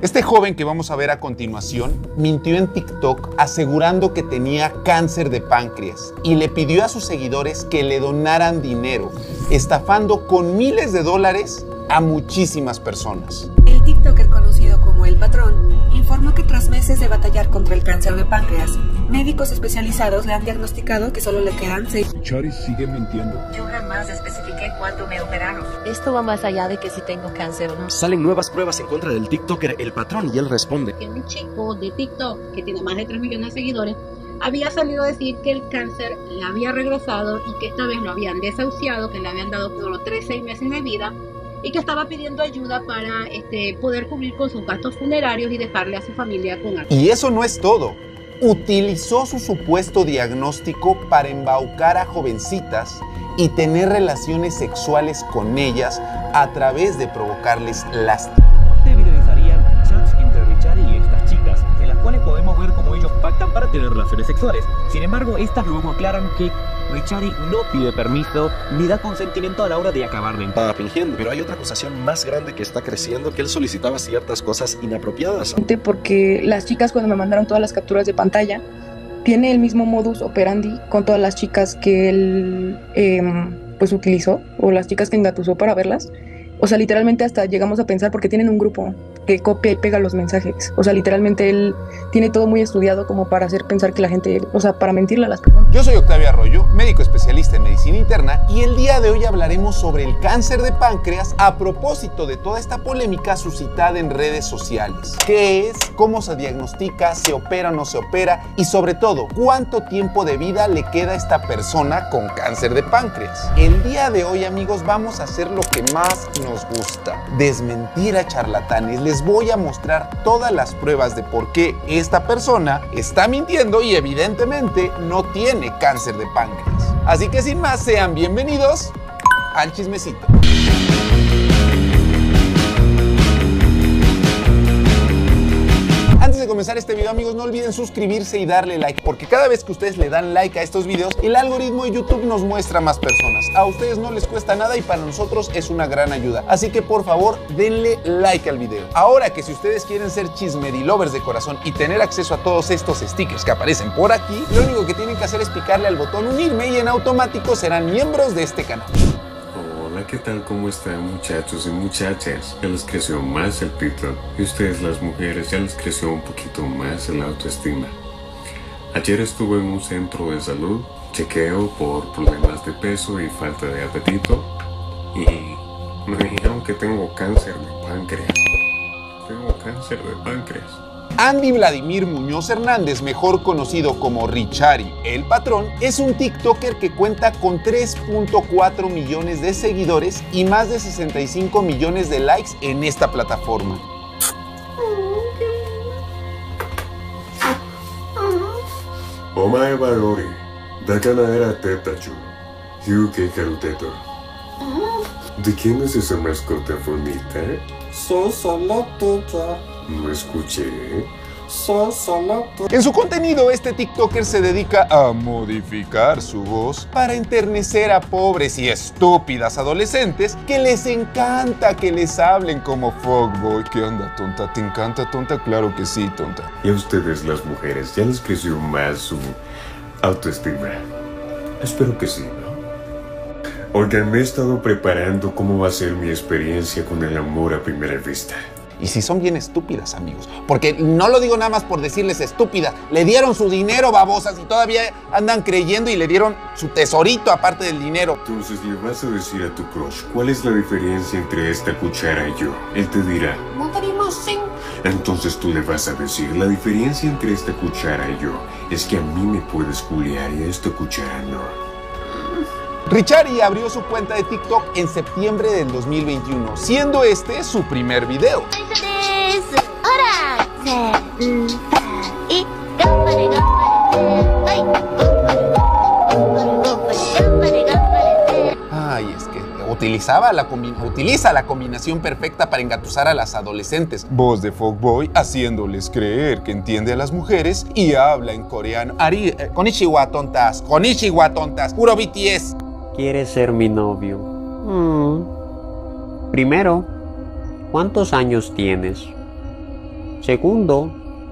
Este joven que vamos a ver a continuación mintió en TikTok asegurando que tenía cáncer de páncreas y le pidió a sus seguidores que le donaran dinero, estafando con miles de dólares a muchísimas personas. El TikToker conocido como El Patrón informó que tras meses de batallar contra el cáncer de páncreas, médicos especializados le han diagnosticado que solo le quedan 6. Chari sigue mintiendo. Yo jamás especifiqué cuándo me operaron. Esto va más allá de que si tengo cáncer o no. Salen nuevas pruebas en contra del TikToker El Patrón y él responde. Que un chico de TikTok que tiene más de 3 millones de seguidores había salido a decir que el cáncer le había regresado y que esta vez lo habían desahuciado, que le habían dado solo 6 meses de vida y que estaba pidiendo ayuda para poder cubrir con sus gastos funerarios y dejarle a su familia con algo. Y eso no es todo. Utilizó su supuesto diagnóstico para embaucar a jovencitas y tener relaciones sexuales con ellas a través de provocarles lástima. Este video estarían chats entre Richard y estas chicas, en las cuales podemos ver cómo ellos pactan para tener relaciones sexuales. Sin embargo, estas luego aclaran que Richard no pide permiso ni da consentimiento a la hora de acabar de Estaba fingiendo, pero hay otra acusación más grande que está creciendo, que él solicitaba ciertas cosas inapropiadas. Porque las chicas, cuando me mandaron todas las capturas de pantalla, tiene el mismo modus operandi con todas las chicas que él pues utilizó, o las chicas que engatusó para verlas. O sea, literalmente hasta llegamos a pensar, porque tienen un grupo que copia y pega los mensajes. O sea, literalmente él tiene todo muy estudiado como para hacer pensar que la gente, o sea, para mentirle a las personas. Yo soy Octavio Arroyo, médico especialista en medicina interna, y el día de hoy hablaremos sobre el cáncer de páncreas a propósito de toda esta polémica suscitada en redes sociales. ¿Qué es? ¿Cómo se diagnostica? ¿Se opera o no se opera? Y sobre todo, ¿cuánto tiempo de vida le queda a esta persona con cáncer de páncreas? El día de hoy, amigos, vamos a hacer lo que más nos gusta: desmentir a charlatanes. Les voy a mostrar todas las pruebas de por qué esta persona está mintiendo y evidentemente no tiene cáncer de páncreas. Así que sin más, sean bienvenidos al chismecito. Antes de comenzar este video, amigos, no olviden suscribirse y darle like, porque cada vez que ustedes le dan like a estos videos, el algoritmo de YouTube nos muestra más personas. A ustedes no les cuesta nada y para nosotros es una gran ayuda. Así que por favor, denle like al video. Ahora que si ustedes quieren ser chismedilovers de corazón y tener acceso a todos estos stickers que aparecen por aquí, lo único que tienen que hacer es picarle al botón unirme y en automático serán miembros de este canal. Hola, ¿qué tal? ¿Cómo están, muchachos y muchachas? Ya les creció más el pito y ustedes, las mujeres, ya les creció un poquito más el autoestima. Ayer estuve en un centro de salud, chequeo por problemas de peso y falta de apetito, y me dijeron que tengo cáncer de páncreas. Tengo cáncer de páncreas. Andy Vladimir Muñoz Hernández, mejor conocido como Richari El Patrón, es un TikToker que cuenta con 3.4 millones de seguidores y más de 65 millones de likes en esta plataforma. Omae Barori, Dakana era Tetachu, Yuke Karuteto. ¿De quién es esa mascota bonita? Solo tuya. No escuché. Solo tuya. En su contenido, este TikToker se dedica a modificar su voz para enternecer a pobres y estúpidas adolescentes que les encanta que les hablen como fuckboy. ¿Qué onda, tonta? ¿Te encanta, tonta? Claro que sí, tonta. ¿Y a ustedes, las mujeres, ya les creció más su autoestima? Espero que sí, ¿no? Oigan, me he estado preparando cómo va a ser mi experiencia con el amor a primera vista. Y si son bien estúpidas, amigos, porque no lo digo nada más por decirles estúpidas, le dieron su dinero, babosas, y todavía andan creyendo y le dieron su tesorito aparte del dinero. Entonces le vas a decir a tu crush cuál es la diferencia entre esta cuchara y yo. Él te dirá, Montarimos sin. entonces tú le vas a decir, la diferencia entre esta cuchara y yo es que a mí me puedes culiar y a esta cuchara no. Richari abrió su cuenta de TikTok en septiembre del 2021, siendo este su primer video. Ay, es que utiliza la combinación perfecta para engatusar a las adolescentes. Voz de fuckboy haciéndoles creer que entiende a las mujeres y habla en coreano. Konnichiwa tontas, puro BTS. ¿Quieres ser mi novio? Primero, ¿cuántos años tienes? Segundo,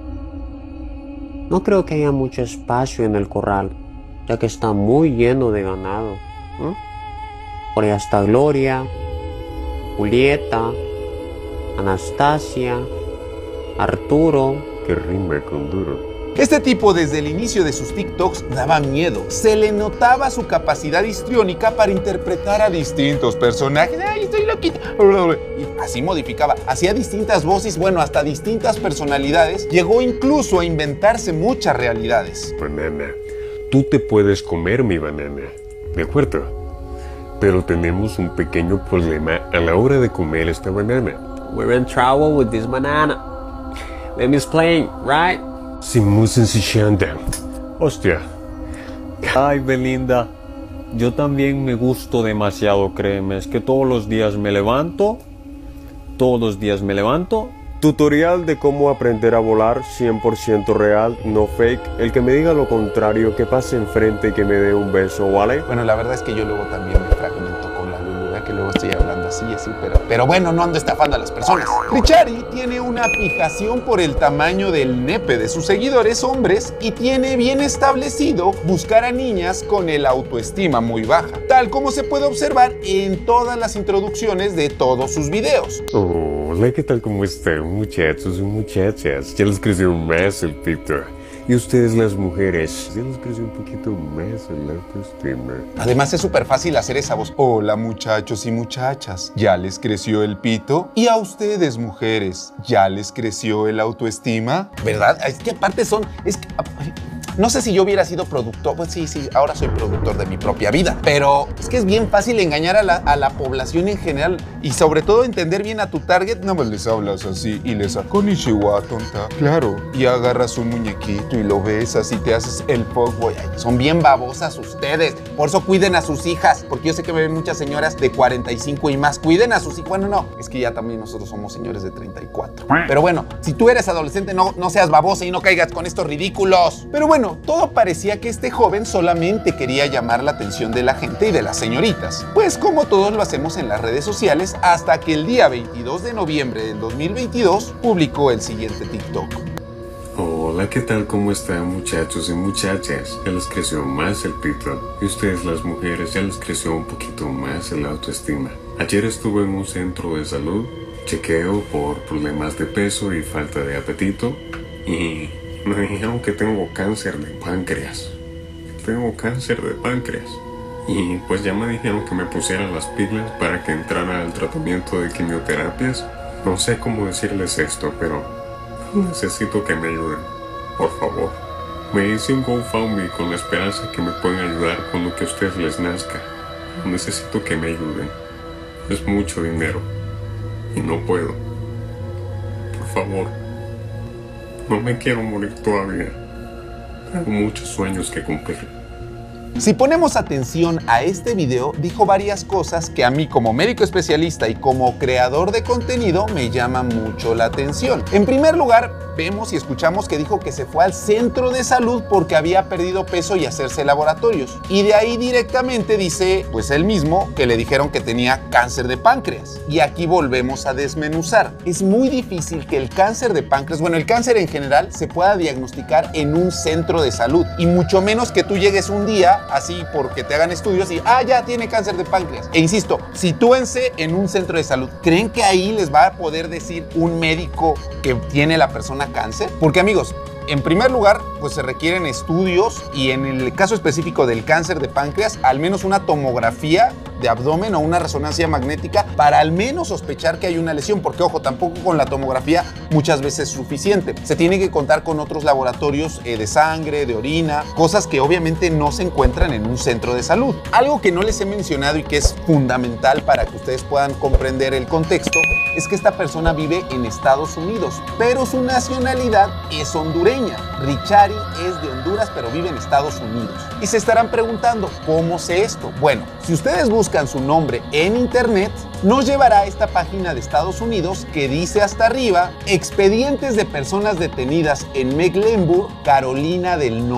no creo que haya mucho espacio en el corral, ya que está muy lleno de ganado. Por ahí está Gloria, Julieta, Anastasia, Arturo. Que rima con duro. Este tipo desde el inicio de sus TikToks daba miedo. Se le notaba su capacidad histriónica para interpretar a distintos personajes. ¡Ay, estoy loquita! Y así modificaba. Hacía distintas voces, bueno, hasta distintas personalidades. Llegó incluso a inventarse muchas realidades. Banana, tú te puedes comer mi banana, ¿de acuerdo? Pero tenemos un pequeño problema a la hora de comer esta banana. We're in trouble with this banana. Let me explain, right? Sí, muy sencillante. Hostia. Ay, Belinda, yo también me gusto demasiado, créeme. Es que todos los días me levanto. Tutorial de cómo aprender a volar, 100% real, no fake. El que me diga lo contrario, que pase enfrente y que me dé un beso, ¿vale? Bueno, la verdad es que yo luego también me fragmento con la Lulu, que luego estoy hablando así, pero bueno, no ando estafando a las personas. Richari tiene una fijación por el tamaño del nepe de sus seguidores hombres y tiene bien establecido buscar a niñas con el autoestima muy baja, tal como se puede observar en todas las introducciones de todos sus videos. Hola, ¿qué tal? ¿Cómo están, muchachos y muchachas? Ya les creció más el pito. Y ustedes, las mujeres, ya les creció un poquito más el autoestima. Además es súper fácil hacer esa voz. Hola, muchachos y muchachas, ¿ya les creció el pito? Y a ustedes, mujeres, ¿ya les creció el autoestima? ¿Verdad? Es que aparte no sé si yo hubiera sido productor, pues sí, ahora soy productor de mi propia vida, pero es que es bien fácil engañar a la población en general y sobre todo entender bien a tu target. No me les hablas así y les haces konnichiwa, tonta. Claro. Y agarras un muñequito y lo besas y te haces el fuckboy. Son bien babosas ustedes. Por eso cuiden a sus hijas, porque yo sé que me ven muchas señoras de 45 y más. Cuiden a sus hijas. Bueno, no, es que ya también nosotros somos señores de 34. Pero bueno, si tú eres adolescente, no seas babosa y no caigas con estos ridículos. Pero bueno, todo parecía que este joven solamente quería llamar la atención de la gente y de las señoritas, pues como todos lo hacemos en las redes sociales, hasta que el día 22 de noviembre del 2022 publicó el siguiente TikTok. Hola, ¿qué tal? ¿Cómo están, muchachos y muchachas? Ya les creció más el pito. Y ustedes, las mujeres, ya les creció un poquito más el autoestima. Ayer estuve en un centro de salud, chequeo por problemas de peso y falta de apetito, y me dijeron que tengo cáncer de páncreas. Y pues ya me dijeron que me pusiera las pilas para que entrara al tratamiento de quimioterapias. No sé cómo decirles esto, pero necesito que me ayuden. Por favor. Me hice un GoFundMe con la esperanza que me pueden ayudar con lo que a ustedes les nazca. Necesito que me ayuden. Es mucho dinero. Y no puedo. Por favor. No me quiero morir todavía. Tengo muchos sueños que cumplir. Si ponemos atención a este video, dijo varias cosas que a mí como médico especialista y como creador de contenido me llama mucho la atención. En primer lugar, vemos y escuchamos que dijo que se fue al centro de salud porque había perdido peso y hacerse laboratorios. Y de ahí directamente dice, pues él mismo, que le dijeron que tenía cáncer de páncreas. Y aquí volvemos a desmenuzar. Es muy difícil que el cáncer de páncreas, bueno, el cáncer en general, se pueda diagnosticar en un centro de salud. Y mucho menos que tú llegues un día así porque te hagan estudios y ya tiene cáncer de páncreas. E insisto, sitúense en un centro de salud. ¿Creen que ahí les va a poder decir un médico que tiene la persona cáncer? Porque amigos, en primer lugar, pues se requieren estudios y en el caso específico del cáncer de páncreas, al menos una tomografía de abdomen o una resonancia magnética para al menos sospechar que hay una lesión, porque ojo, tampoco con la tomografía muchas veces es suficiente. Se tiene que contar con otros laboratorios de sangre, de orina, cosas que obviamente no se encuentran en un centro de salud. Algo que no les he mencionado y que es fundamental para que ustedes puedan comprender el contexto es que esta persona vive en Estados Unidos, pero su nacionalidad es hondureña. Richari es de Honduras, pero vive en Estados Unidos. Y se estarán preguntando, ¿cómo sé esto? Bueno, si ustedes buscan su nombre en internet, nos llevará a esta página de Estados Unidos que dice hasta arriba, expedientes de personas detenidas en Mecklenburg, Carolina del Norte.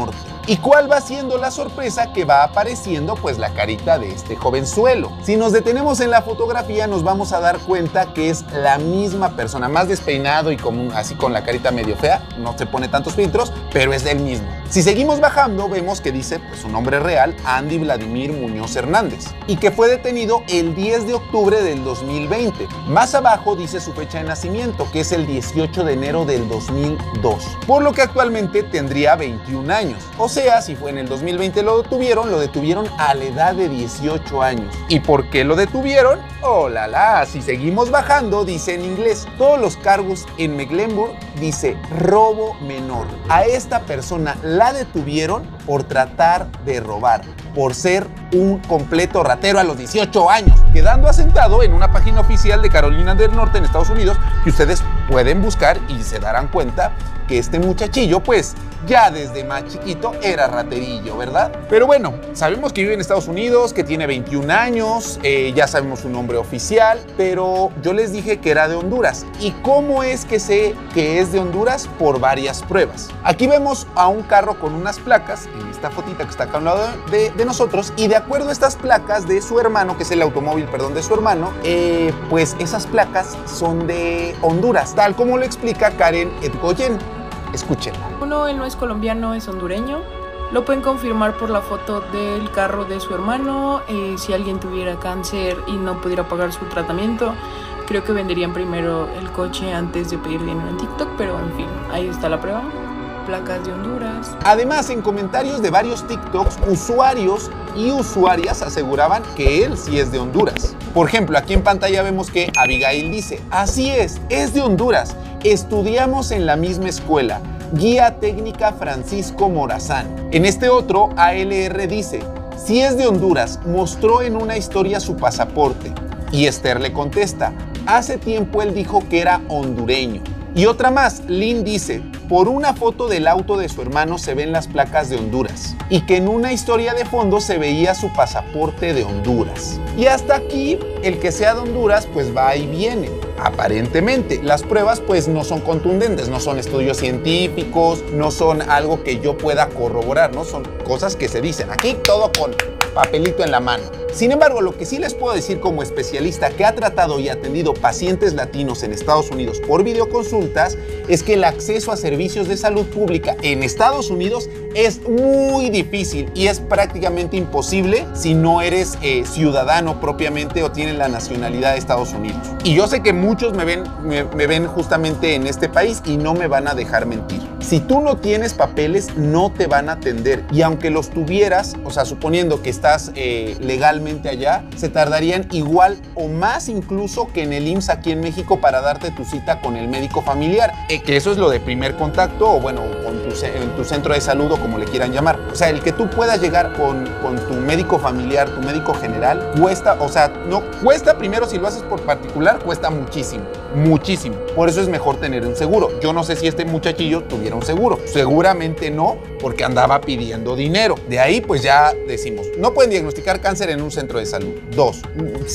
¿Y cuál va siendo la sorpresa? Que va apareciendo pues la carita de este jovenzuelo. Si nos detenemos en la fotografía nos vamos a dar cuenta que es la misma persona, más despeinado y así con la carita medio fea, no se pone tantos filtros, pero es el mismo. Si seguimos bajando vemos que dice pues su nombre real, Andy Vladimir Muñoz Hernández, y que fue detenido el 10 de octubre del 2020. Más abajo dice su fecha de nacimiento, que es el 18 de enero del 2002, por lo que actualmente tendría 21 años. O sea, si fue en el 2020 lo detuvieron a la edad de 18 años. ¿Y por qué lo detuvieron? ¡Oh, la la! Si seguimos bajando, dice en inglés, todos los cargos en Mecklenburg, dice robo menor. A esta persona la detuvieron por tratar de robar, por ser un completo ratero a los 18 años, quedando asentado en una página oficial de Carolina del Norte en Estados Unidos, que ustedes pueden buscar y se darán cuenta que este muchachillo pues ya desde más chiquito era raterillo, ¿verdad? Pero bueno, sabemos que vive en Estados Unidos, que tiene 21 años, ya sabemos su nombre oficial, pero yo les dije que era de Honduras. ¿Y cómo es que sé que es de Honduras? Por varias pruebas. Aquí vemos a un carro con unas placas, en esta fotita que está acá a un lado de nosotros, y de acuerdo a estas placas de su hermano, que es el automóvil, perdón, de su hermano, pues esas placas son de Honduras, tal como lo explica Karen Edgoyen. Escúchenla. Uno, él no es colombiano, es hondureño. Lo pueden confirmar por la foto del carro de su hermano. Si alguien tuviera cáncer y no pudiera pagar su tratamiento, creo que venderían primero el coche antes de pedir dinero en TikTok, pero en fin, ahí está la prueba. Placas de Honduras. Además, en comentarios de varios TikToks, usuarios y usuarias aseguraban que él sí es de Honduras. Por ejemplo, aquí en pantalla vemos que Abigail dice: así es de Honduras, estudiamos en la misma escuela, Guía Técnica Francisco Morazán. En este otro, ALR dice: si es de Honduras, mostró en una historia su pasaporte. Y Esther le contesta: hace tiempo él dijo que era hondureño. Y otra más, Lynn dice: por una foto del auto de su hermano se ven las placas de Honduras, y que en una historia de fondo se veía su pasaporte de Honduras. Y hasta aquí, el que sea de Honduras pues va y viene, aparentemente. Las pruebas pues no son contundentes, no son estudios científicos, no son algo que yo pueda corroborar, no son cosas que se dicen. Aquí todo con papelito en la mano. Sin embargo, lo que sí les puedo decir como especialista que ha tratado y atendido pacientes latinos en Estados Unidos por videoconsultas es que el acceso a servicios de salud pública en Estados Unidos es muy difícil y es prácticamente imposible si no eres ciudadano propiamente o tienes la nacionalidad de Estados Unidos. Y yo sé que muchos me ven justamente en este país y no me van a dejar mentir. Si tú no tienes papeles, no te van a atender. Y aunque los tuvieras, o sea, suponiendo que estás legalmente allá, se tardarían igual o más incluso que en el IMSS aquí en México para darte tu cita con el médico familiar. Que eso es lo de primer contacto o bueno, en tu centro de salud o como le quieran llamar. O sea, el que tú puedas llegar con tu médico familiar, tu médico general, cuesta, o sea, no cuesta primero si lo haces por particular, cuesta muchísimo, muchísimo. Por eso es mejor tener un seguro. Yo no sé si este muchachillo tuviera un seguro. Seguramente no, porque andaba pidiendo dinero. De ahí pues ya decimos, no pueden diagnosticar cáncer en un centro de salud. 2,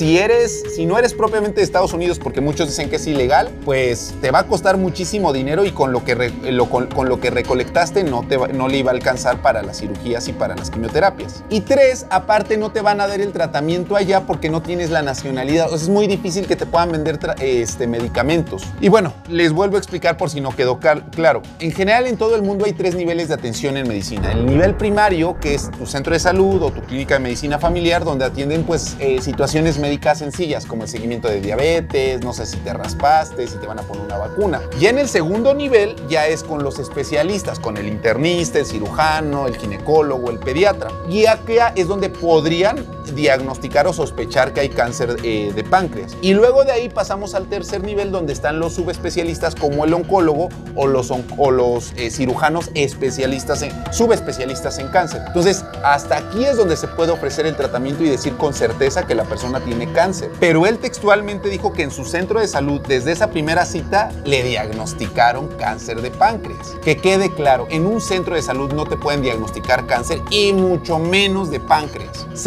si no eres propiamente de Estados Unidos, porque muchos dicen que es ilegal, pues te va a costar muchísimo dinero y con lo que recolectaste no le iba a alcanzar para las cirugías y para las quimioterapias. Y 3, aparte no te van a dar el tratamiento allá porque no tienes la nacionalidad. O sea, es muy difícil que te puedan vender medicamentos. Y bueno, les vuelvo a explicar por si no quedó claro. En general, en todo el mundo hay 3 niveles de atención en medicina. El nivel primario, que es tu centro de salud o tu clínica de medicina familiar, donde atienden pues situaciones médicas sencillas como el seguimiento de diabetes, no sé si te raspaste, si te van a poner una vacuna. Y en el segundo nivel ya es con los especialistas, con el internista, el cirujano, el ginecólogo, el pediatra. Y acá es donde podrían diagnosticar o sospechar que hay cáncer de páncreas. Y luego de ahí pasamos al tercer nivel, donde están los subespecialistas como el oncólogo o los cirujanos subespecialistas en cáncer. Entonces, hasta aquí es donde se puede ofrecer el tratamiento y decir con certeza que la persona tiene cáncer. Pero él textualmente dijo que en su centro de salud, desde esa primera cita, le diagnosticaron cáncer de páncreas. Que quede claro, en un centro de salud no te pueden diagnosticar cáncer y mucho menos de páncreas. Se puede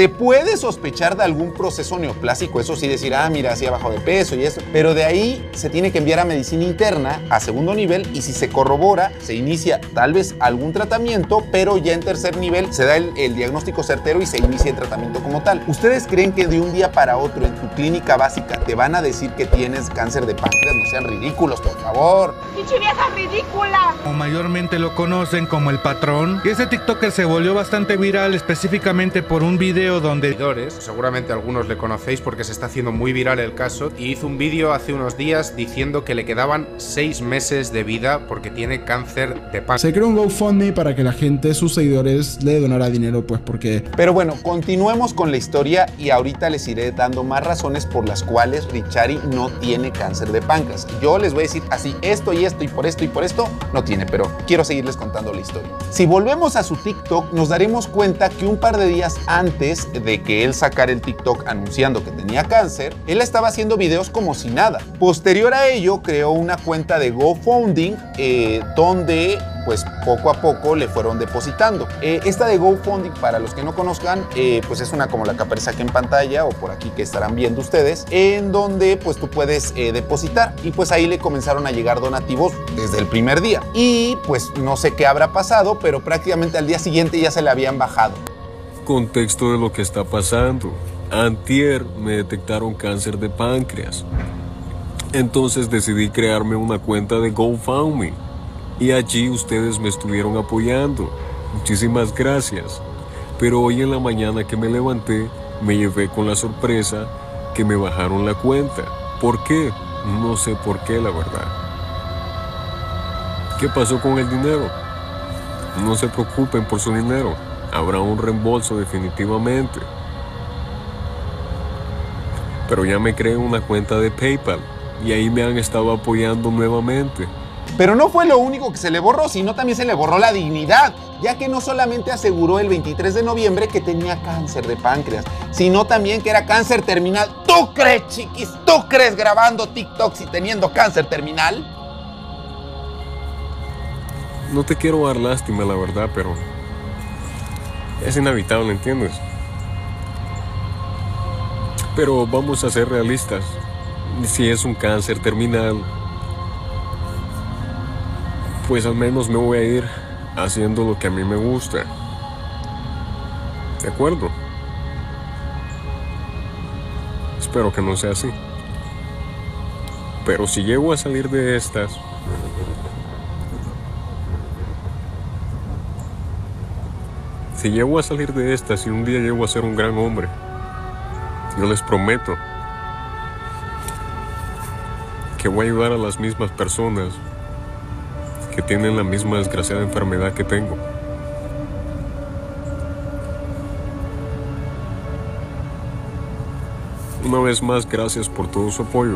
puede sospechar de algún proceso neoplásico, eso sí, decir, ah, mira, sí ha bajado de peso y eso, pero de ahí se tiene que enviar a medicina interna a segundo nivel y si se corrobora, se inicia tal vez algún tratamiento, pero ya en tercer nivel se da el diagnóstico certero y se inicia el tratamiento como tal. ¿Ustedes creen que de un día para otro en tu clínica básica te van a decir que tienes cáncer de páncreas? No sean ridículos, por favor. ¡Pinche vieja ridícula! O mayormente lo conocen como el patrón. Y ese TikToker se volvió bastante viral específicamente por un video donde... Seguramente algunos le conocéis porque se está haciendo muy viral el caso, y hizo un vídeo hace unos días diciendo que le quedaban 6 meses de vida porque tiene cáncer de páncreas. Se creó un GoFundMe para que la gente, sus seguidores, le donara dinero, pues porque... Pero bueno, continuemos con la historia y ahorita les iré dando más razones por las cuales Richari no tiene cáncer de páncreas. Yo les voy a decir así, esto y esto y por esto no tiene, pero quiero seguirles contando la historia. Si volvemos a su TikTok, nos daremos cuenta que un par de días antes de que él sacara el TikTok anunciando que tenía cáncer, él estaba haciendo videos como si nada. Posterior a ello, creó una cuenta de GoFundMe donde pues poco a poco le fueron depositando. Esta de GoFundMe, para los que no conozcan, pues es una como la que aparece aquí en pantalla o por aquí que estarán viendo ustedes, en donde pues tú puedes depositar y pues ahí le comenzaron a llegar donativos desde el primer día. Y pues no sé qué habrá pasado, pero prácticamente al día siguiente ya se le habían bajado. Contexto de lo que está pasando. Antier me detectaron cáncer de páncreas. Entonces decidí crearme una cuenta de GoFundMe. Y allí ustedes me estuvieron apoyando. Muchísimas gracias. Pero hoy en la mañana que me levanté, me llevé con la sorpresa que me bajaron la cuenta. ¿Por qué? No sé por qué, la verdad. ¿Qué pasó con el dinero? No se preocupen por su dinero. Habrá un reembolso definitivamente. Pero ya me creé una cuenta de PayPal y ahí me han estado apoyando nuevamente. Pero no fue lo único que se le borró, sino también se le borró la dignidad, ya que no solamente aseguró el 23 de noviembre que tenía cáncer de páncreas, sino también que era cáncer terminal. ¿Tú crees, chiquis? ¿Tú crees grabando TikToks y teniendo cáncer terminal? No te quiero dar lástima, la verdad, pero es inevitable, ¿entiendes? Pero vamos a ser realistas. Si es un cáncer terminal, pues al menos me voy a ir haciendo lo que a mí me gusta. ¿De acuerdo? Espero que no sea así. Pero si llego a salir de estas, y un día llego a ser un gran hombre, yo les prometo que voy a ayudar a las mismas personas que tienen la misma desgraciada enfermedad que tengo. Una vez más, gracias por todo su apoyo.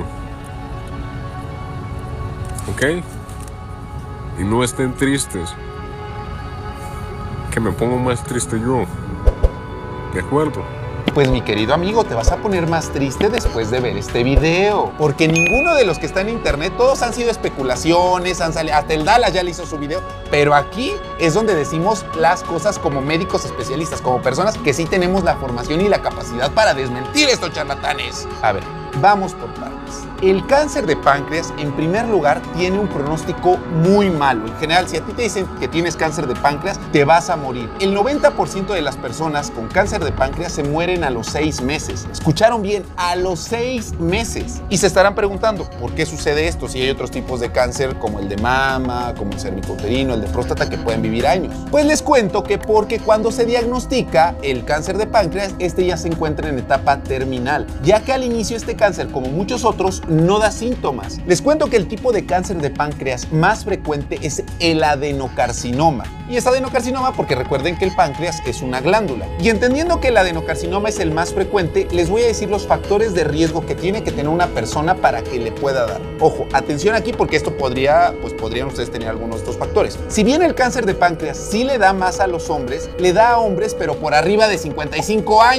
¿Ok? Y no estén tristes, que me pongo más triste yo. ¿De acuerdo? Pues mi querido amigo, te vas a poner más triste después de ver este video, porque ninguno de los que están en internet, todos han sido especulaciones, han salido, hasta el Dallas ya le hizo su video, pero aquí es donde decimos las cosas como médicos especialistas, como personas que sí tenemos la formación y la capacidad para desmentir estos charlatanes. A ver, vamos por partes. El cáncer de páncreas, en primer lugar, tiene un pronóstico muy malo. En general, si a ti te dicen que tienes cáncer de páncreas, te vas a morir. El 90% de las personas con cáncer de páncreas se mueren a los 6 meses. ¿Escucharon bien? A los 6 meses. Y se estarán preguntando, ¿por qué sucede esto? Si hay otros tipos de cáncer como el de mama, como el cervicouterino, el de próstata, que pueden vivir años. Pues les cuento que porque cuando se diagnostica el cáncer de páncreas, este ya se encuentra en etapa terminal, ya que al inicio este cáncer, como muchos otros, no da síntomas. Les cuento que el tipo de cáncer de páncreas más frecuente es el adenocarcinoma. Y es adenocarcinoma porque recuerden que el páncreas es una glándula. Y entendiendo que el adenocarcinoma es el más frecuente, les voy a decir los factores de riesgo que tiene que tener una persona para que le pueda dar. Ojo, atención aquí porque esto podrían ustedes tener algunos de estos factores. Si bien el cáncer de páncreas sí le da más a los hombres, le da a hombres pero por arriba de 55 años.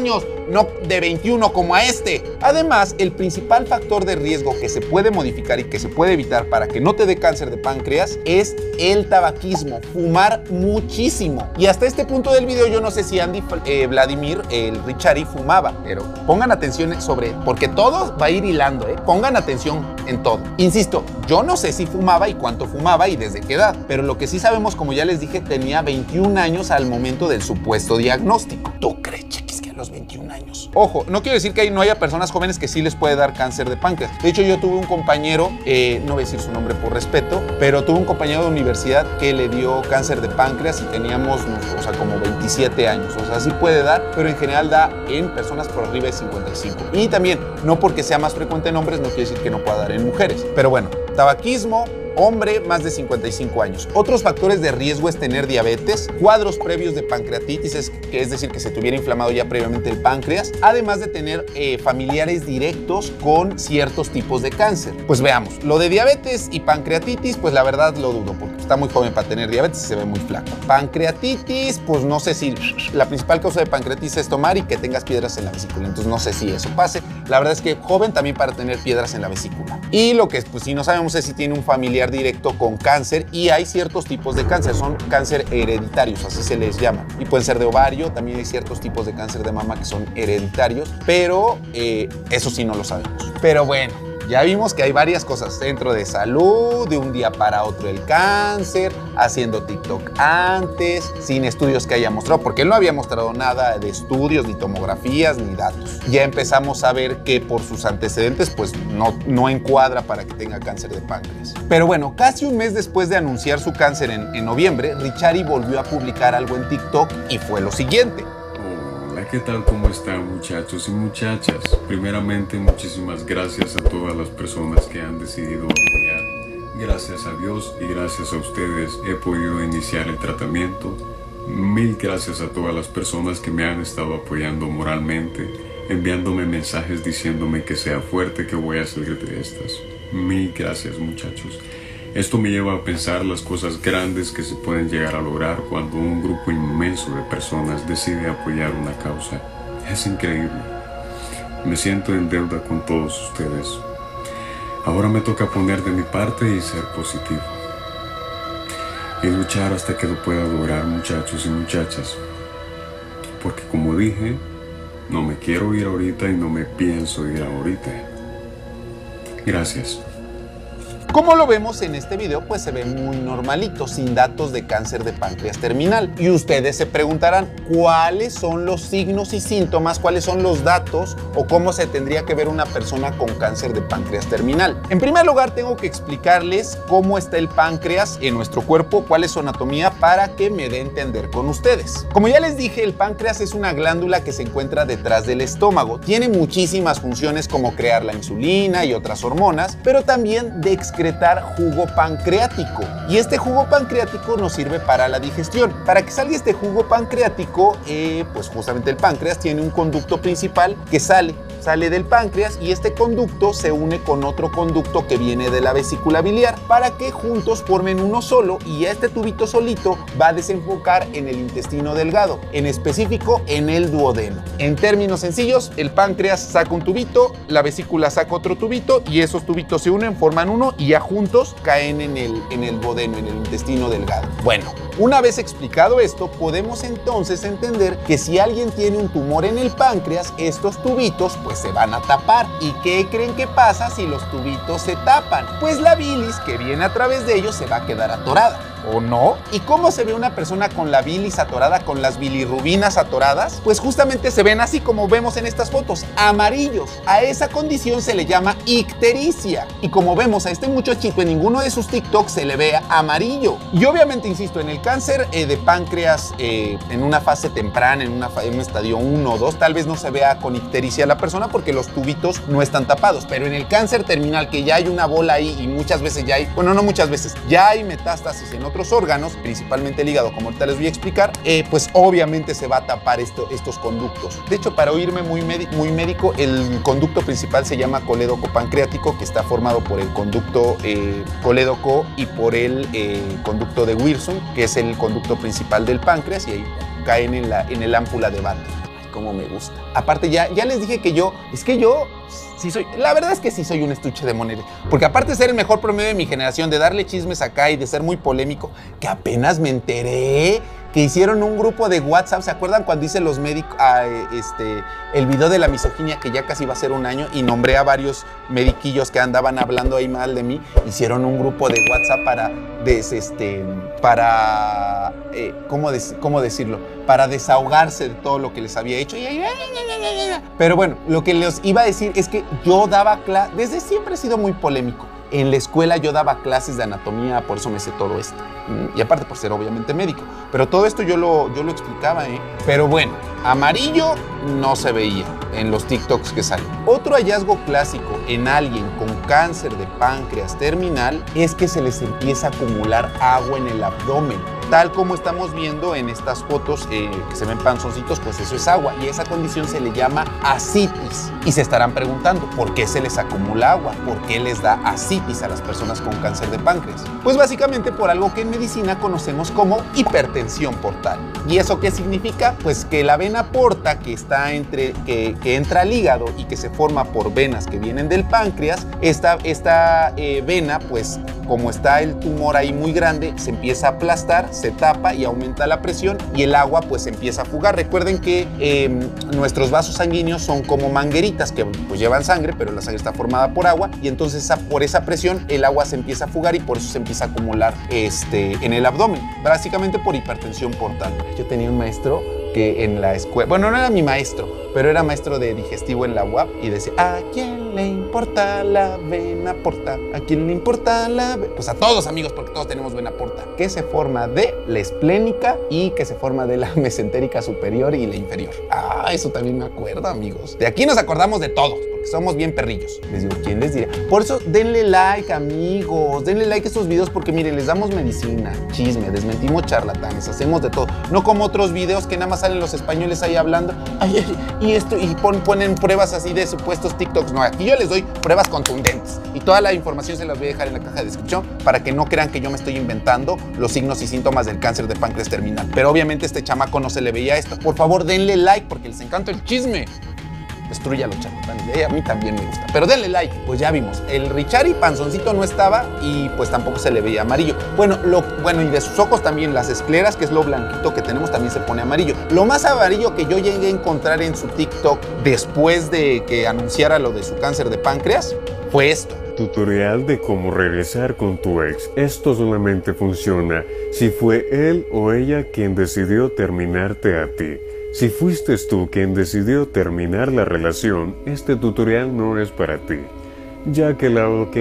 no de 21 como a este. Además, el principal factor de riesgo que se puede modificar y que se puede evitar para que no te dé cáncer de páncreas es el tabaquismo, fumar muchísimo. Y hasta este punto del video yo no sé si Andy Vladimir, el Richari, fumaba, pero pongan atención porque todo va a ir hilando, pongan atención en todo. Insisto, yo no sé si fumaba y cuánto fumaba y desde qué edad, pero lo que sí sabemos, como ya les dije, tenía 21 años al momento del supuesto diagnóstico. ¿Tú crees, Chiquis, que a los 21 años? Ojo, no quiero decir que no haya personas jóvenes que sí les puede dar cáncer de páncreas. De hecho, yo tuve un compañero, no voy a decir su nombre por respeto, pero tuve un compañero de universidad que le dio cáncer de páncreas y teníamos, o sea, como 27 años. O sea, sí puede dar, pero en general da en personas por arriba de 55. Y también, no porque sea más frecuente en hombres, no quiere decir que no pueda dar en mujeres. Pero bueno, tabaquismo, hombre, más de 55 años. Otros factores de riesgo es tener diabetes, cuadros previos de pancreatitis, es decir, que se tuviera inflamado ya previamente el páncreas, además de tener familiares directos con ciertos tipos de cáncer. Pues veamos, lo de diabetes y pancreatitis, pues la verdad lo dudo, porque está muy joven para tener diabetes y se ve muy flaco. Pancreatitis, pues no sé si la principal causa de pancreatitis es tomar y que tengas piedras en la vesícula, entonces no sé si eso pase. La verdad es que joven también para tener piedras en la vesícula. Y lo que pues si no sabemos es si tiene un familiar directo con cáncer, y hay ciertos tipos de cáncer, son cáncer hereditarios, así se les llama, y pueden ser de ovario, también hay ciertos tipos de cáncer de mama que son hereditarios, pero eso sí no lo sabemos. Pero bueno, ya vimos que hay varias cosas: centro de salud, de un día para otro el cáncer, haciendo TikTok antes, sin estudios que haya mostrado, porque él no había mostrado nada de estudios, ni tomografías, ni datos. Ya empezamos a ver que por sus antecedentes, pues no encuadra para que tenga cáncer de páncreas. Pero bueno, casi un mes después de anunciar su cáncer en noviembre, Richari volvió a publicar algo en TikTok y fue lo siguiente. Hola, ¿qué tal? ¿Cómo están, muchachos y muchachas? Primeramente, muchísimas gracias a todas las personas que han decidido apoyar. Gracias a Dios y gracias a ustedes he podido iniciar el tratamiento. Mil gracias a todas las personas que me han estado apoyando moralmente, enviándome mensajes diciéndome que sea fuerte, que voy a salir de estas. Mil gracias, muchachos. Esto me lleva a pensar las cosas grandes que se pueden llegar a lograr cuando un grupo inmenso de personas decide apoyar una causa. Es increíble. Me siento en deuda con todos ustedes. Ahora me toca poner de mi parte y ser positivo. Y luchar hasta que lo pueda lograr, muchachos y muchachas. Porque como dije, no me quiero ir ahorita y no me pienso ir ahorita. Gracias. Como lo vemos en este video, pues se ve muy normalito, sin datos de cáncer de páncreas terminal. Y ustedes se preguntarán, ¿cuáles son los signos y síntomas? ¿Cuáles son los datos? ¿O cómo se tendría que ver una persona con cáncer de páncreas terminal? En primer lugar, tengo que explicarles cómo está el páncreas en nuestro cuerpo, cuál es su anatomía, para que me dé a entender con ustedes. Como ya les dije, el páncreas es una glándula que se encuentra detrás del estómago. Tiene muchísimas funciones como crear la insulina y otras hormonas, pero también de excretar jugo pancreático, y este jugo pancreático nos sirve para la digestión. Para que salga este jugo pancreático, pues justamente el páncreas tiene un conducto principal que sale del páncreas, y este conducto se une con otro conducto que viene de la vesícula biliar para que juntos formen uno solo, y este tubito solito va a desembocar en el intestino delgado, en específico en el duodeno. En términos sencillos, el páncreas saca un tubito, la vesícula saca otro tubito, y esos tubitos se unen, forman uno y ya juntos caen en el duodeno, en el intestino delgado. Bueno, una vez explicado esto, podemos entonces entender que si alguien tiene un tumor en el páncreas, estos tubitos pues se van a tapar. ¿Y qué creen que pasa si los tubitos se tapan? Pues la bilis que viene a través de ellos se va a quedar atorada. ¿O no? ¿Y cómo se ve una persona con la bilis atorada, con las bilirrubinas atoradas? Pues justamente se ven así como vemos en estas fotos, amarillos. A esa condición se le llama ictericia. Y como vemos a este muchachito, en ninguno de sus TikToks se le ve amarillo. Y obviamente, insisto, en el cáncer de páncreas, en una fase temprana, en un estadio 1 o 2, tal vez no se vea con ictericia la persona porque los tubitos no están tapados. Pero en el cáncer terminal, que ya hay una bola ahí y muchas veces ya hay, bueno, no muchas veces, ya hay metástasis en otros órganos, principalmente el hígado, como ahorita les voy a explicar, pues obviamente se va a tapar estos conductos. De hecho, para oírme muy médico, el conducto principal se llama colédoco pancreático, que está formado por el conducto colédoco y por el conducto de Wilson, que es el conducto principal del páncreas, y ahí caen en el ámpula de Barton. cómo me gusta. Aparte ya les dije que yo sí soy, la verdad es que sí soy un estuche de monedas, porque aparte de ser el mejor promedio de mi generación, de darle chismes acá y de ser muy polémico, que apenas me enteré que hicieron un grupo de WhatsApp. ¿Se acuerdan cuando hice los médicos, el video de la misoginia, que ya casi va a ser un año, y nombré a varios mediquillos que andaban hablando ahí mal de mí? Hicieron un grupo de WhatsApp ¿cómo decirlo? Para desahogarse de todo lo que les había hecho. Pero bueno, lo que les iba a decir es que yo daba clases, desde siempre he sido muy polémico. En la escuela yo daba clases de anatomía, por eso me sé todo esto. Y aparte por ser obviamente médico. Pero todo esto yo lo explicaba, ¿eh? Pero bueno, amarillo no se veía en los TikToks que salen. Otro hallazgo clásico en alguien con cáncer de páncreas terminal es que se les empieza a acumular agua en el abdomen. Tal como estamos viendo en estas fotos que se ven panzoncitos, pues eso es agua. Y a esa condición se le llama ascitis. Y se estarán preguntando, ¿por qué se les acumula agua? ¿Por qué les da ascitis a las personas con cáncer de páncreas? Pues básicamente por algo que en medicina conocemos como hipertensión portal. ¿Y eso qué significa? Pues que la vena porta que entra al hígado y que se forma por venas que vienen del páncreas, esta vena, pues como está el tumor ahí muy grande, se empieza a aplastar, se tapa y aumenta la presión y el agua pues empieza a fugar. Recuerden que nuestros vasos sanguíneos son como mangueritas que pues llevan sangre, pero la sangre está formada por agua, y entonces por esa presión el agua se empieza a fugar y por eso se empieza a acumular en el abdomen, básicamente por hipertensión portal. Yo tenía un maestro que en la escuela, bueno, no era mi maestro, pero era maestro de digestivo en la UAP, y decía, ¿a quién le importa la vena porta? ¿A quién le importa la vena? Pues a todos, amigos, porque todos tenemos vena porta, que se forma de la esplénica y que se forma de la mesentérica superior y la inferior. Ah, eso también me acuerdo, amigos. De aquí nos acordamos de todos, porque somos bien perrillos. Les digo, ¿quién les diría? Por eso denle like, amigos, denle like a estos videos, porque miren, les damos medicina, chisme, desmentimos charlatanes, hacemos de todo. No como otros videos que nada más salen los españoles ahí hablando, y ponen pruebas así de supuestos TikToks. No, aquí yo les doy pruebas contundentes y toda la información se las voy a dejar en la caja de descripción para que no crean que yo me estoy inventando los signos y síntomas del cáncer de páncreas terminal. Pero obviamente a este chamaco no se le veía esto. Por favor, denle like porque les encanta el chisme. Destruya los charlatanes, a mí también me gusta. Pero denle like. Pues ya vimos, el Richari panzoncito no estaba y pues tampoco se le veía amarillo. Bueno, y de sus ojos también, las escleras, que es lo blanquito que tenemos, también se pone amarillo. Lo más amarillo que yo llegué a encontrar en su TikTok después de que anunciara lo de su cáncer de páncreas fue esto. Tutorial de cómo regresar con tu ex. Esto solamente funciona si fue él o ella quien decidió terminarte a ti. Si fuiste tú quien decidió terminar la relación, este tutorial no es para ti, ya que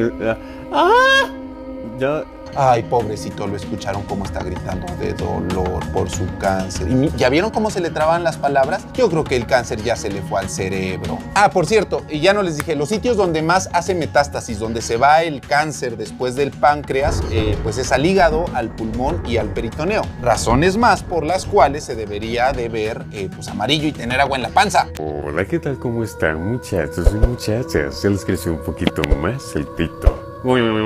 Ay, pobrecito, lo escucharon cómo está gritando de dolor por su cáncer. ¿Y ya vieron cómo se le traban las palabras? Yo creo que el cáncer ya se le fue al cerebro. Ah, por cierto, y ya no les dije, los sitios donde más hace metástasis, donde se va el cáncer después del páncreas, pues es al hígado, al pulmón y al peritoneo. Razones más por las cuales se debería de ver pues amarillo y tener agua en la panza. Hola, ¿qué tal? ¿Cómo están, muchachos y muchachas? Ya les creció un poquito más el pito.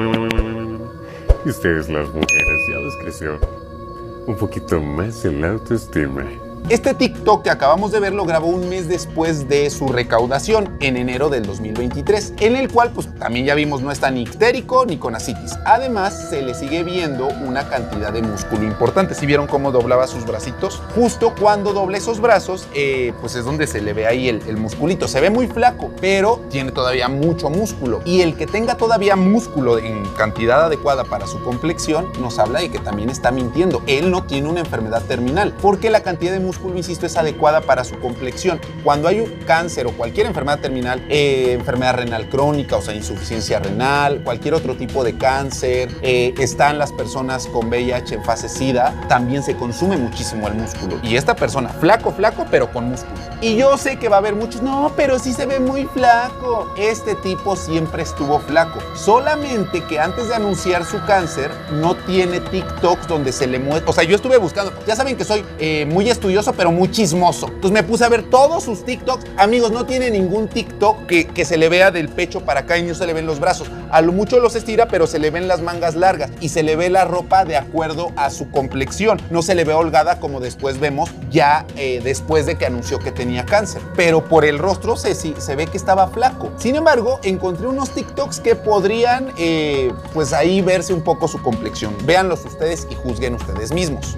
Y ustedes, las mujeres, ya les creció un poquito más el autoestima. Este TikTok que acabamos de ver lo grabó un mes después de su recaudación, en enero del 2023, en el cual pues también ya vimos no está ni ictérico ni con ascitis. Además se le sigue viendo una cantidad de músculo importante. ¿Sí vieron cómo doblaba sus bracitos? Justo cuando doble esos brazos, pues es donde se le ve ahí el musculito. Se ve muy flaco, pero tiene todavía mucho músculo. Y el que tenga todavía músculo en cantidad adecuada para su complexión, nos habla de que también está mintiendo. Él no tiene una enfermedad terminal, porque la cantidad de músculo, insisto, es adecuada para su complexión. Cuando hay un cáncer o cualquier enfermedad terminal, enfermedad renal crónica, o sea, insuficiencia renal, cualquier otro tipo de cáncer, están las personas con VIH en fase SIDA, también se consume muchísimo el músculo. Y esta persona, flaco, pero con músculo. Y yo sé que va a haber muchos, no, pero sí se ve muy flaco. Este tipo siempre estuvo flaco. Solamente que antes de anunciar su cáncer, no tiene TikToks donde se le muestra. O sea, yo estuve buscando, ya saben que soy muy estudioso curioso, pero muy chismoso. Entonces me puse a ver todos sus TikToks. Amigos, no tiene ningún TikTok que se le vea del pecho para acá y no se le ven los brazos. A lo mucho los estira, pero se le ven las mangas largas y se le ve la ropa de acuerdo a su complexión. No se le ve holgada como después vemos ya después de que anunció que tenía cáncer. Pero por el rostro se ve que estaba flaco. Sin embargo, encontré unos TikToks que podrían pues ahí verse un poco su complexión. Véanlos ustedes y juzguen ustedes mismos.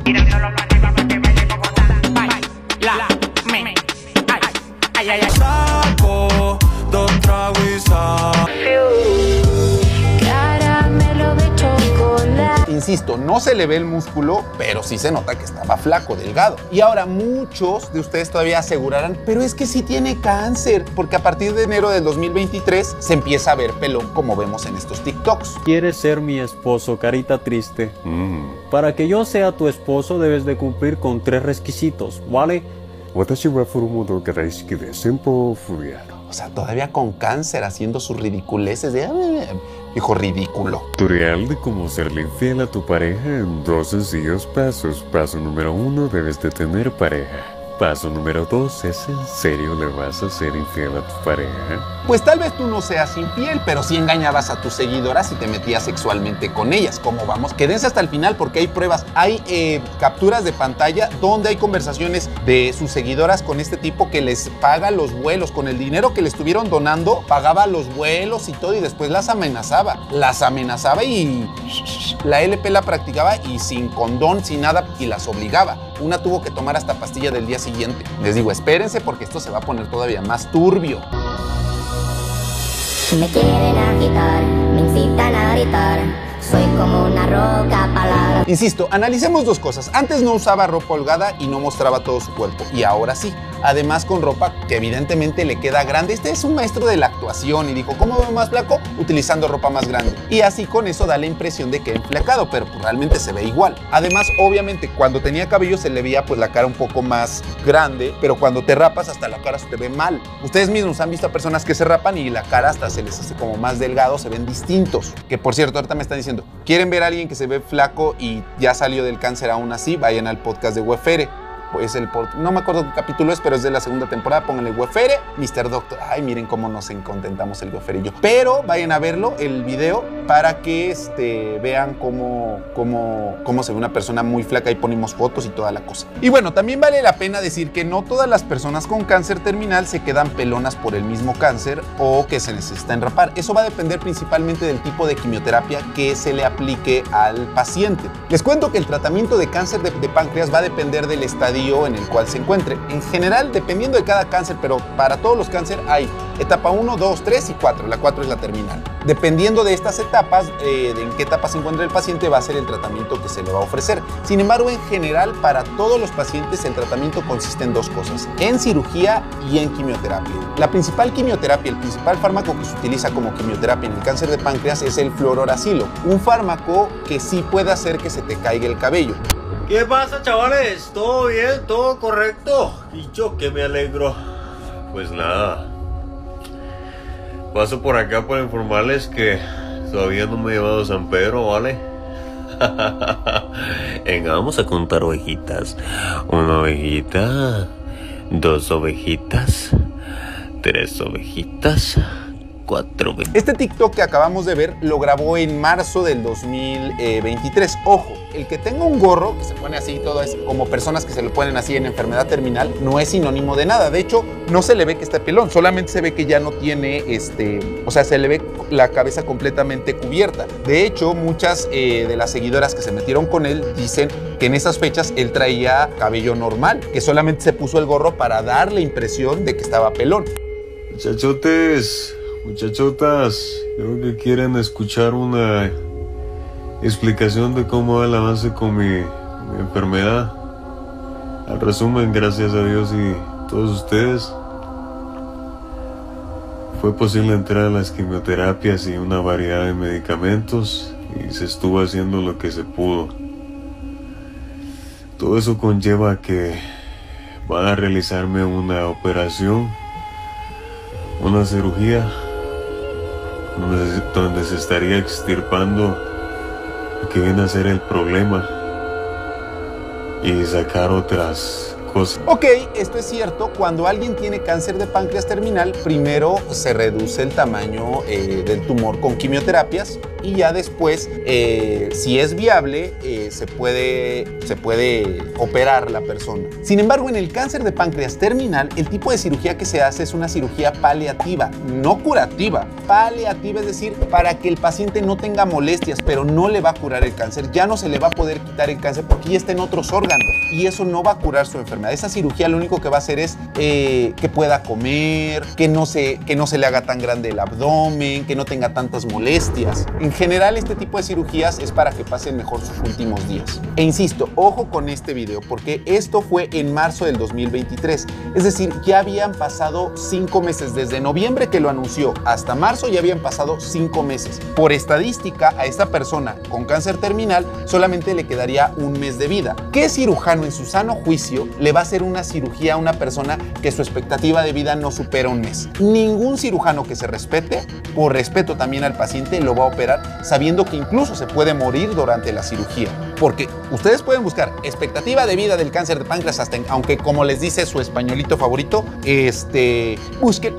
Saco dos tragos y caramelo de chocolate. Insisto, no se le ve el músculo, pero sí se nota que estaba flaco, delgado. Y ahora muchos de ustedes todavía asegurarán, pero es que sí tiene cáncer, porque a partir de enero del 2023 se empieza a ver pelón como vemos en estos TikToks. ¿Quieres ser mi esposo, carita triste? Para que yo sea tu esposo debes de cumplir con 3 requisitos, ¿vale? O sea, todavía con cáncer haciendo sus ridiculeces de... Hijo ridículo. Tutorial de cómo serle infiel a tu pareja en 2 sencillos pasos. Paso número 1, debes de tener pareja. Paso número 2, ¿es en serio le vas a ser infiel a tu pareja? Pues tal vez tú no seas infiel, pero sí engañabas a tus seguidoras y te metías sexualmente con ellas. ¿Cómo vamos? Quédense hasta el final porque hay pruebas. Hay capturas de pantalla donde hay conversaciones de sus seguidoras con este tipo que les paga los vuelos. Con el dinero que le estuvieron donando, pagaba los vuelos y todo y después las amenazaba. Las amenazaba y la LP la practicaba y sin condón, sin nada, y las obligaba. Una tuvo que tomar hasta pastilla del día siguiente. Les digo, espérense porque esto se va a poner todavía más turbio. Me quieren agitar, me incitan a gritar. Soy como una roca palada. Insisto, analicemos 2 cosas. Antes no usaba ropa holgada y no mostraba todo su cuerpo. Y ahora sí. Además con ropa que evidentemente le queda grande. Este es un maestro de la actuación y dijo, ¿cómo veo más flaco? Utilizando ropa más grande. Y así con eso da la impresión de que ha enflacado, pero pues realmente se ve igual. Además, obviamente, cuando tenía cabello se le veía pues la cara un poco más grande, pero cuando te rapas hasta la cara se te ve mal. Ustedes mismos han visto a personas que se rapan y la cara hasta se les hace como más delgado, se ven distintos. Que por cierto, ahorita me están diciendo, ¿quieren ver a alguien que se ve flaco y ya salió del cáncer aún así? Vayan al podcast de Wefere. Pues no me acuerdo qué capítulo es, pero es de la 2ª temporada. Pónganle Wefere, Mr. Doctor. Ay, miren cómo nos contentamos el Wefere y yo. Pero vayan a verlo, el video, para que vean cómo se ve una persona muy flaca. Y ponemos fotos y toda la cosa. Y bueno, también vale la pena decir que no todas las personas con cáncer terminal se quedan pelonas por el mismo cáncer o que se necesita enrapar. Eso va a depender principalmente del tipo de quimioterapia que se le aplique al paciente. Les cuento que el tratamiento de cáncer de páncreas va a depender del estadio en el cual se encuentre. En general, dependiendo de cada cáncer, pero para todos los cánceres hay etapa 1, 2, 3 y 4. La 4 es la terminal. Dependiendo de estas etapas, de en qué etapa se encuentra el paciente, va a ser el tratamiento que se le va a ofrecer. Sin embargo, en general, para todos los pacientes, el tratamiento consiste en 2 cosas: en cirugía y en quimioterapia. La principal quimioterapia, el principal fármaco que se utiliza como quimioterapia en el cáncer de páncreas es el fluororacilo, un fármaco que sí puede hacer que se te caiga el cabello. ¿Qué pasa, chavales? ¿Todo bien? ¿Todo correcto? Y yo que me alegro. Pues nada, paso por acá para informarles que todavía no me he llevado a San Pedro, ¿vale? Venga, vamos a contar ovejitas. 1 ovejita, 2 ovejitas, 3 ovejitas, 4 ovejitas. Este TikTok que acabamos de ver lo grabó en marzo del 2023. Ojo, el que tenga un gorro que se pone así, todo es como personas que se lo ponen así en enfermedad terminal, no es sinónimo de nada. De hecho, no se le ve que está pelón, solamente se ve que ya no tiene o sea, se le ve la cabeza completamente cubierta. De hecho, muchas de las seguidoras que se metieron con él dicen que en esas fechas él traía cabello normal, que solamente se puso el gorro para dar la impresión de que estaba pelón. Muchachotes, muchachotas, creo que quieren escuchar una explicación de cómo va el avance con mi enfermedad. Al resumen, gracias a Dios y todos ustedes, fue posible entrar a las quimioterapias y una variedad de medicamentos y se estuvo haciendo lo que se pudo. Todo eso conlleva que van a realizarme una operación, una cirugía, donde se estaría extirpando lo que viene a ser el problema y sacar otras cosas. Ok, esto es cierto. Cuando alguien tiene cáncer de páncreas terminal, primero se reduce el tamaño del tumor con quimioterapias y ya después, si es viable, se puede operar la persona. Sin embargo, en el cáncer de páncreas terminal, el tipo de cirugía que se hace es una cirugía paliativa, no curativa. Paliativa, es decir, para que el paciente no tenga molestias, pero no le va a curar el cáncer. Ya no se le va a poder quitar el cáncer porque ya está en otros órganos y eso no va a curar su enfermedad. Esa cirugía lo único que va a hacer es que pueda comer, que no se le haga tan grande el abdomen, que no tenga tantas molestias. En general, este tipo de cirugías es para que pasen mejor sus últimos días. E insisto, ojo con este video porque esto fue en marzo del 2023. Es decir, ya habían pasado 5 meses. Desde noviembre que lo anunció hasta marzo ya habían pasado 5 meses. Por estadística, a esta persona con cáncer terminal solamente le quedaría un mes de vida. ¿Qué cirujano en su sano juicio le va a hacer una cirugía a una persona que su expectativa de vida no supera un mes? Ningún cirujano que se respete, por respeto también al paciente, lo va a operar sabiendo que incluso se puede morir durante la cirugía. Porque ustedes pueden buscar expectativa de vida del cáncer de páncreas hasta aunque como les dice su españolito favorito, busquen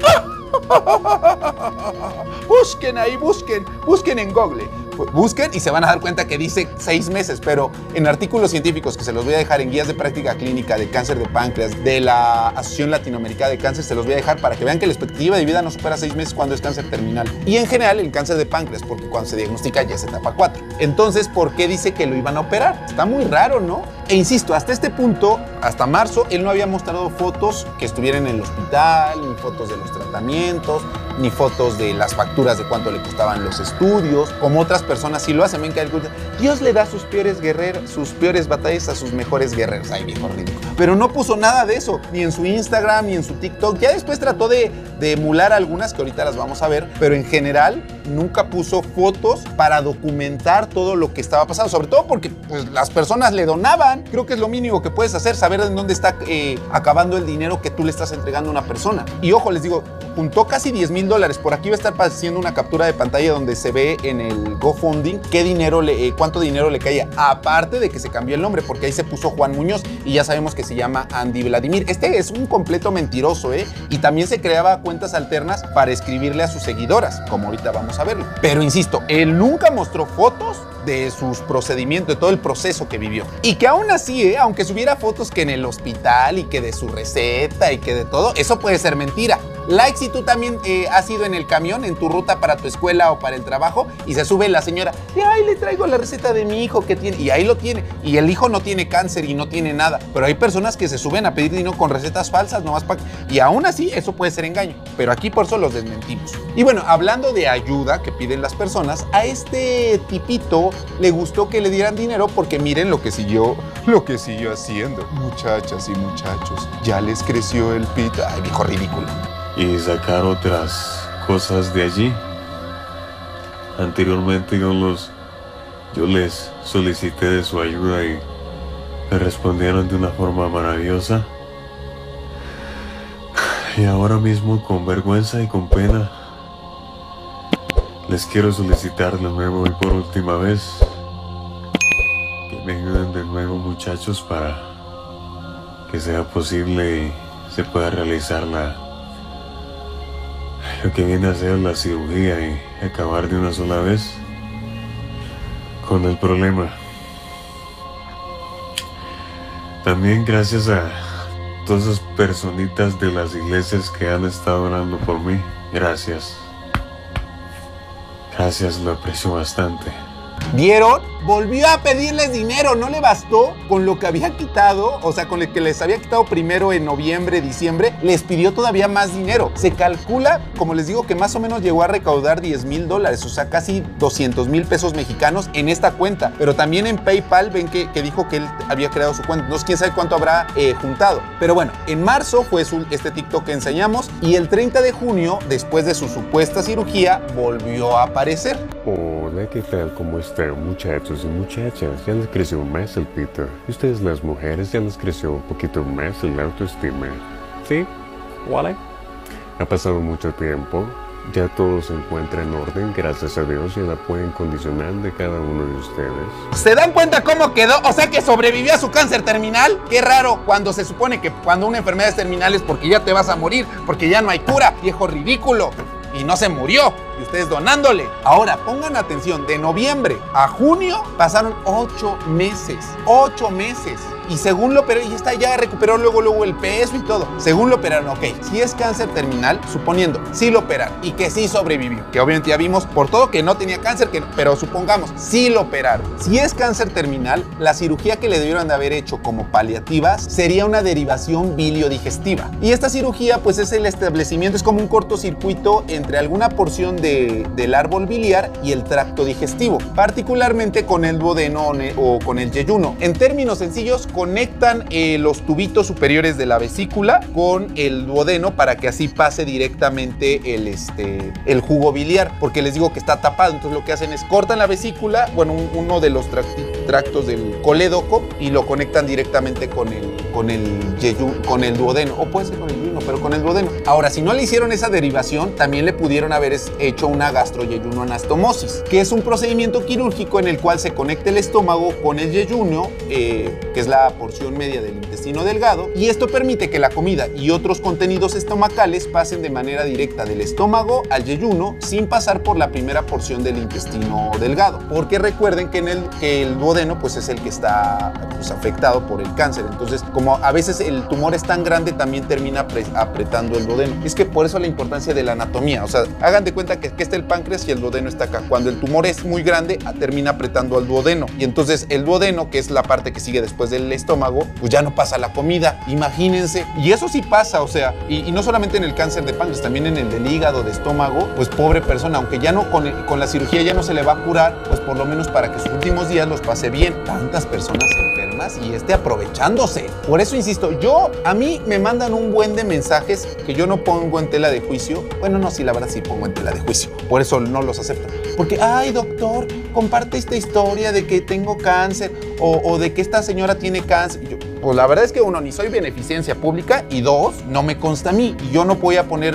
busquen en Google. Busquen y se van a dar cuenta que dice 6 meses, pero en artículos científicos que se los voy a dejar en guías de práctica clínica de cáncer de páncreas de la Asociación Latinoamericana de Cáncer, se los voy a dejar para que vean que la expectativa de vida no supera 6 meses cuando es cáncer terminal. Y en general el cáncer de páncreas, porque cuando se diagnostica ya es etapa 4. Entonces, ¿por qué dice que lo iban a operar? Está muy raro, ¿no? E insisto, hasta este punto, hasta marzo, él no había mostrado fotos que estuvieran en el hospital, ni fotos de los tratamientos, ni fotos de las facturas de cuánto le costaban los estudios, como otras personas sí lo hacen. Ven que Dios le da sus peores batallas a sus mejores guerreros. Ay, viejo ridículo. Pero no puso nada de eso, ni en su Instagram, ni en su TikTok. Ya después trató de emular algunas que ahorita las vamos a ver, pero en general nunca puso fotos para documentar todo lo que estaba pasando, sobre todo porque pues, las personas le donaban. Creo que es lo mínimo que puedes hacer, saber en dónde está acabando el dinero que tú le estás entregando a una persona. Y ojo, les digo, juntó casi $10,000. Por aquí va a estar haciendo una captura de pantalla donde se ve en el GoFundMe cuánto dinero le caía, aparte de que se cambió el nombre, porque ahí se puso Juan Muñoz y ya sabemos que se llama Andy Vladimir. Este es un completo mentiroso, y también se creaba cuentas alternas para escribirle a sus seguidoras, como ahorita vamos a verlo. Pero insisto, él nunca mostró fotos de sus procedimientos, de todo el proceso que vivió. Y que aún así, aunque subiera fotos que en el hospital y que de su receta y que de todo, eso puede ser mentira. Like si tú también has ido en el camión en tu ruta para tu escuela o para el trabajo y se sube la señora y ay, le traigo la receta de mi hijo que tiene, y ahí lo tiene, y el hijo no tiene cáncer y no tiene nada, pero hay personas que se suben a pedir dinero con recetas falsas nomás para... y aún así eso puede ser engaño, pero aquí por eso los desmentimos. Y bueno, hablando de ayuda que piden las personas, a este tipito le gustó que le dieran dinero porque miren lo que siguió haciendo. Muchachas y muchachos, ya les creció el pito. Ay, viejo ridículo. Y sacar otras cosas de allí. Anteriormente yo les solicité de su ayuda y me respondieron de una forma maravillosa. Y ahora mismo, con vergüenza y con pena, les quiero solicitar de nuevo y por última vez que me ayuden de nuevo, muchachos, para que sea posible y se pueda realizar lo que viene a ser la cirugía y acabar de una sola vez con el problema. También gracias a todas esas personitas de las iglesias que han estado orando por mí. Gracias. Gracias, lo aprecio bastante. ¿Vieron? Volvió a pedirles dinero, no le bastó con lo que había quitado, o sea, con el que les había quitado primero en noviembre, diciembre, les pidió todavía más dinero. Se calcula, como les digo, que más o menos llegó a recaudar $10,000, o sea, casi 200,000 pesos mexicanos en esta cuenta. Pero también en PayPal ven que dijo que él había creado su cuenta, entonces quién sabe cuánto habrá juntado. Pero bueno, en marzo fue este TikTok que enseñamos y el 30 de junio, después de su supuesta cirugía, volvió a aparecer. Hola, ¿qué tal? ¿Cómo están, muchachos y muchachas? Ya les creció más el pito. Y ustedes, las mujeres, ya les creció un poquito más el autoestima. ¿Sí? ¿Vale? Ha pasado mucho tiempo Ya todo se encuentra en orden, gracias a Dios, y el apoyo incondicional de cada uno de ustedes. ¿Se dan cuenta cómo quedó? O sea, que sobrevivió a su cáncer terminal. Qué raro, cuando se supone que cuando una enfermedad es terminal es porque ya te vas a morir, porque ya no hay cura. Viejo ridículo. Y no se murió, y ustedes donándole. Ahora, pongan atención, de noviembre a junio pasaron 8 meses. 8 meses. Y según lo operaron, y esta ya recuperó luego el peso y todo. Según lo operaron, ok, si es cáncer terminal, suponiendo, sí lo operaron y que sí sobrevivió, que obviamente ya vimos por todo que no tenía cáncer, pero supongamos, sí lo operaron. Si es cáncer terminal, la cirugía que le debieron de haber hecho como paliativas sería una derivación biliodigestiva. Y esta cirugía, pues es el establecimiento, es como un cortocircuito entre alguna porción del árbol biliar y el tracto digestivo, particularmente con el duodeno o con el yeyuno. En términos sencillos, conectan los tubitos superiores de la vesícula con el duodeno para que así pase directamente el jugo biliar, porque les digo que está tapado. Entonces lo que hacen es cortan la vesícula, bueno, uno de los tractos del colédoco, y lo conectan directamente con el duodeno, o puede ser con el yeyuno, pero con el duodeno. Ahora, si no le hicieron esa derivación, también le pudieron haber hecho una gastroyeyunoanastomosis, que es un procedimiento quirúrgico en el cual se conecta el estómago con el yeyuno, que es la porción media del intestino delgado, y esto permite que la comida y otros contenidos estomacales pasen de manera directa del estómago al yeyuno sin pasar por la primera porción del intestino delgado, porque recuerden que el duodeno pues es el que está afectado por el cáncer. Entonces, como a veces el tumor es tan grande, también termina apretando el duodeno. Es que por eso la importancia de la anatomía. O sea, hagan de cuenta que está el páncreas y el duodeno está acá. Cuando el tumor es muy grande, termina apretando al duodeno, y entonces el duodeno, que es la parte que sigue después del estómago, pues ya no pasa la comida. Imagínense. Y eso sí pasa, o sea, y no solamente en el cáncer de páncreas, también en el del hígado, de estómago. Pues pobre persona, aunque ya no con la cirugía ya no se le va a curar, pues por lo menos para que sus últimos días los pase bien. Tantas personas enfermas y aprovechándose. Por eso insisto, a mí me mandan un buen de mensajes que yo no pongo en tela de juicio. Bueno, no, sí, la verdad sí pongo en tela de juicio. Por eso no los acepto. Porque, ay, doctor, comparte esta historia de que tengo cáncer o de que esta señora tiene cáncer. Y yo, pues la verdad es que uno, ni soy beneficencia pública, y dos, no me consta a mí. Y yo no voy a poner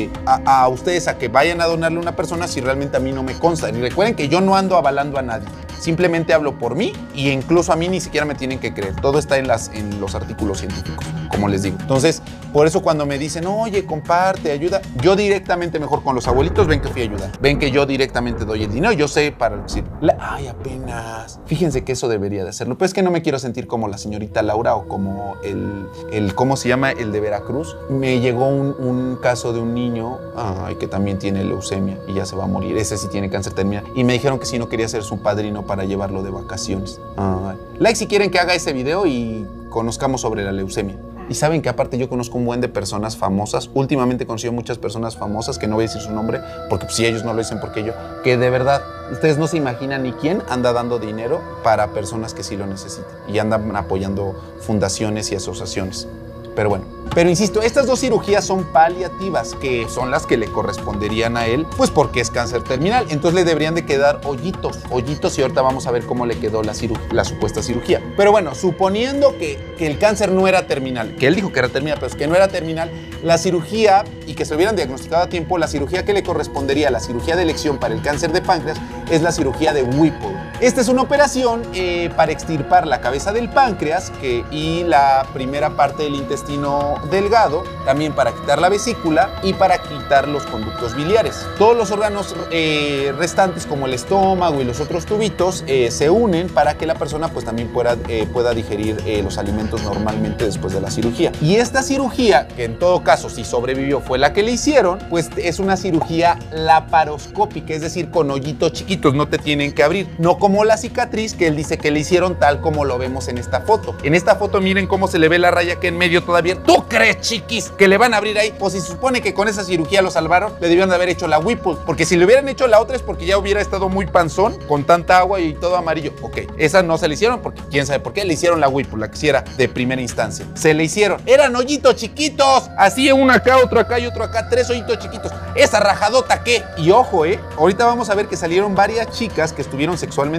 a ustedes a que vayan a donarle a una persona si realmente a mí no me consta. Y recuerden que yo no ando avalando a nadie. Simplemente hablo por mí, y incluso a mí ni siquiera me tienen que creer. Todo está en los artículos científicos, como les digo. Entonces, por eso cuando me dicen, oye, comparte, ayuda, yo directamente, mejor con los abuelitos, ven que fui a ayudar. Ven que yo directamente doy el dinero. Yo sé para decir, ay, apenas. Fíjense que eso debería de hacerlo. Pero es que no me quiero sentir como la señorita Laura o como ¿cómo se llama? El de Veracruz. Me llegó un caso de un niño, que también tiene leucemia y ya se va a morir. Ese sí tiene cáncer terminal. Y me dijeron que si no quería ser su padrino para llevarlo de vacaciones. Like si quieren que haga ese video y conozcamos sobre la leucemia. Y saben que aparte yo conozco un buen de personas famosas. Últimamente he conocido muchas personas famosas, que no voy a decir su nombre, porque pues, si ellos no lo dicen, porque yo, que de verdad, ustedes no se imaginan ni quién anda dando dinero para personas que sí lo necesitan. Y andan apoyando fundaciones y asociaciones. Pero bueno, pero insisto, estas dos cirugías son paliativas, que son las que le corresponderían a él, pues porque es cáncer terminal. Entonces le deberían de quedar hoyitos, y ahorita vamos a ver cómo le quedó la supuesta cirugía. Pero bueno, suponiendo que el cáncer no era terminal, que él dijo que era terminal, pero es que no era terminal, la cirugía, y que se lo hubieran diagnosticado a tiempo, la cirugía que le correspondería, la cirugía de elección para el cáncer de páncreas, es la cirugía de Whipple. Esta es una operación para extirpar la cabeza del páncreas y la primera parte del intestino delgado, también para quitar la vesícula y para quitar los conductos biliares. Todos los órganos restantes, como el estómago y los otros tubitos, se unen para que la persona pues también pueda digerir los alimentos normalmente después de la cirugía. Y esta cirugía, que en todo caso si sobrevivió fue la que le hicieron, pues es una cirugía laparoscópica, es decir, con hoyitos chiquitos, no te tienen que abrir, no como la cicatriz que él dice que le hicieron, tal como lo vemos en esta foto. En esta foto miren cómo se le ve la raya que en medio todavía. ¿Tú crees, chiquis, que le van a abrir ahí? Pues si se supone que con esa cirugía lo salvaron, le debieron de haber hecho la Whipple, porque si le hubieran hecho la otra es porque ya hubiera estado muy panzón, con tanta agua y todo amarillo. Ok, esa no se le hicieron porque quién sabe por qué le hicieron la Whipple, la que sí era de primera instancia. Se le hicieron. Eran hoyitos chiquitos, así uno acá, otro acá y otro acá, 3 hoyitos chiquitos. Esa rajadota, ¿qué? Y ojo, ahorita vamos a ver que salieron varias chicas que estuvieron sexualmente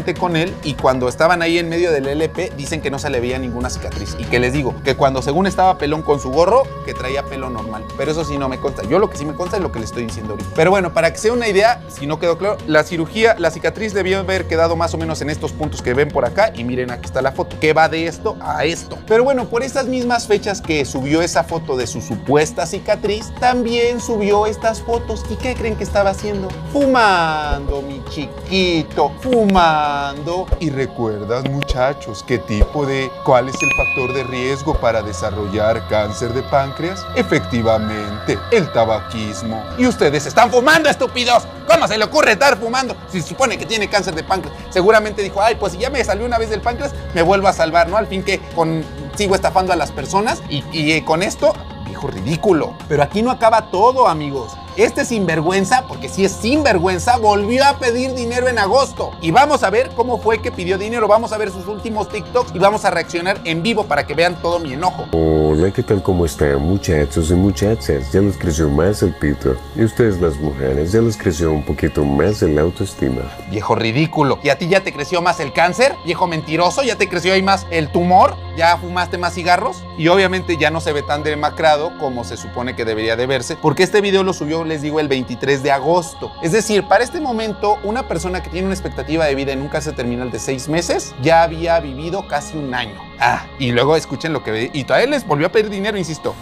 directamente con él y cuando estaban ahí en medio del LP dicen que no se le veía ninguna cicatriz. Y que les digo, que cuando según estaba pelón con su gorro, que traía pelo normal. Pero eso sí no me consta. Yo lo que sí me consta es lo que les estoy diciendo ahorita. Pero bueno, para que sea una idea, si no quedó claro, la cicatriz debió haber quedado más o menos en estos puntos que ven por acá. Y miren, aquí está la foto, que va de esto a esto. Pero bueno, por estas mismas fechas que subió esa foto de su supuesta cicatriz, también subió estas fotos. ¿Y qué creen que estaba haciendo? Fumando, mi chiquito, fumando. ¿Y recuerdas, muchachos, cuál es el factor de riesgo para desarrollar cáncer de páncreas? Efectivamente, el tabaquismo. Y ustedes están fumando, estúpidos. ¿Cómo se le ocurre estar fumando? Si se supone que tiene cáncer de páncreas. Seguramente dijo, ay, pues si ya me salió una vez del páncreas, me vuelvo a salvar, ¿no? Al fin que sigo estafando a las personas y con esto, viejo ridículo. Pero aquí no acaba todo, amigos. Este sinvergüenza, porque sí es sinvergüenza, volvió a pedir dinero en agosto. Y vamos a ver cómo fue que pidió dinero. Vamos a ver sus últimos TikToks y vamos a reaccionar en vivo para que vean todo mi enojo. Hola, ¿qué tal? ¿Cómo están, muchachos y muchachas? Ya les creció más el pito. Y ustedes, las mujeres, ya les creció un poquito más el autoestima. Viejo ridículo. ¿Y a ti ya te creció más el cáncer? Viejo mentiroso. ¿Ya te creció ahí más el tumor? ¿Ya fumaste más cigarros? Y obviamente ya no se ve tan demacrado como se supone que debería de verse, porque este video lo subió, les digo, el 23 de agosto. Es decir, para este momento, una persona que tiene una expectativa de vida en un cáncer terminal de 6 meses ya había vivido casi un año. Y luego escuchen lo que ve. Y todavía les volvió a pedir dinero, insisto.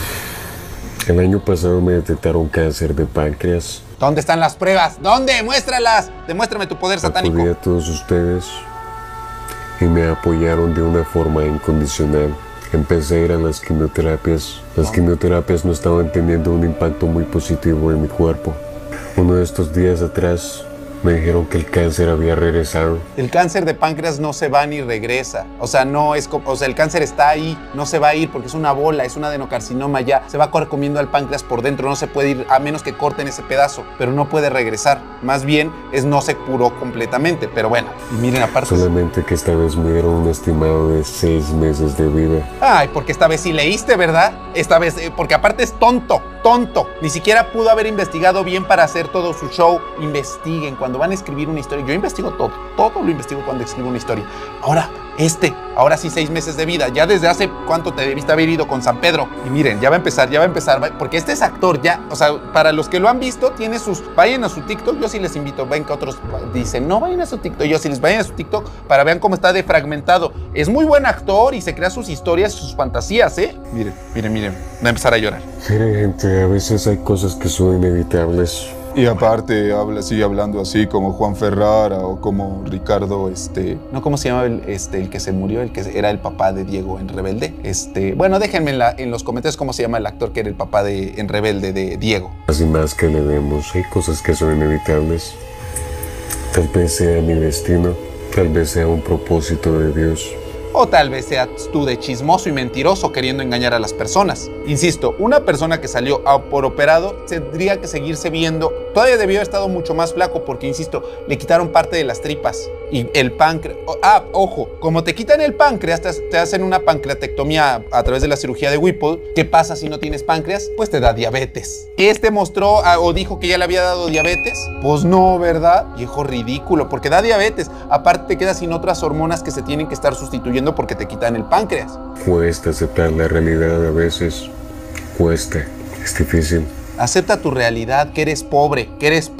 El año pasado me detectaron cáncer de páncreas. ¿Dónde están las pruebas? ¿Dónde? Muéstralas. Demuéstrame tu poder satánico. Acudí a todos ustedes y me apoyaron de una forma incondicional. Empecé a ir a las quimioterapias. Las quimioterapias no estaban teniendo un impacto muy positivo en mi cuerpo. Uno de estos días atrás me dijeron que el cáncer había regresado. El cáncer de páncreas no se va ni regresa. O sea, no es como, el cáncer está ahí, no se va a ir porque es una bola, es un adenocarcinoma ya. Se va comiendo al páncreas por dentro, no se puede ir a menos que corten ese pedazo, pero no puede regresar. Más bien no se curó completamente, pero bueno. Y miren aparte. Solamente que esta vez me dieron un estimado de 6 meses de vida. Ay, porque esta vez sí leíste, ¿verdad? Esta vez, porque aparte es tonto. Ni siquiera pudo haber investigado bien para hacer todo su show. Investiguen cuando van a escribir una historia. Yo investigo todo lo investigo cuando escribo una historia. Ahora sí 6 meses de vida. Ya desde hace cuánto te debiste haber ido con San Pedro. Y miren, ya va a empezar, porque este es actor ya. O sea, para los que lo han visto, tiene vayan a su TikTok. Yo sí les invito. Ven que otros dicen, no vayan a su TikTok. Yo sí les vayan a su TikTok para vean cómo está defragmentado. Es muy buen actor y se crea sus historias, sus fantasías, ¿eh? Miren. Va a empezar a llorar. Miren, gente, a veces hay cosas que son inevitables. Y aparte sigue hablando así como Juan Ferrara o como Ricardo, No, ¿cómo se llama el que se murió? El que era el papá de Diego en Rebelde. Bueno, déjenme en los comentarios cómo se llama el actor que era el papá en Rebelde de Diego. Así más que le demos, hay cosas que son inevitables. Tal vez sea mi destino, tal vez sea un propósito de Dios. O tal vez seas tú de chismoso y mentiroso queriendo engañar a las personas. Insisto, una persona que salió por operado tendría que seguirse viendo. Todavía debió haber estado mucho más flaco porque, insisto, le quitaron parte de las tripas y el páncreas. Ojo, como te quitan el páncreas, te hacen una pancreatectomía a través de la cirugía de Whipple. ¿Qué pasa si no tienes páncreas? Pues te da diabetes. Mostró o dijo que ya le había dado diabetes. Pues no, ¿verdad? Viejo ridículo, porque da diabetes. Aparte te quedas sin otras hormonas que se tienen que estar sustituyendo porque te quitan el páncreas. Cuesta aceptar la realidad a veces. Cuesta. Es difícil. Acepta tu realidad, que eres pobre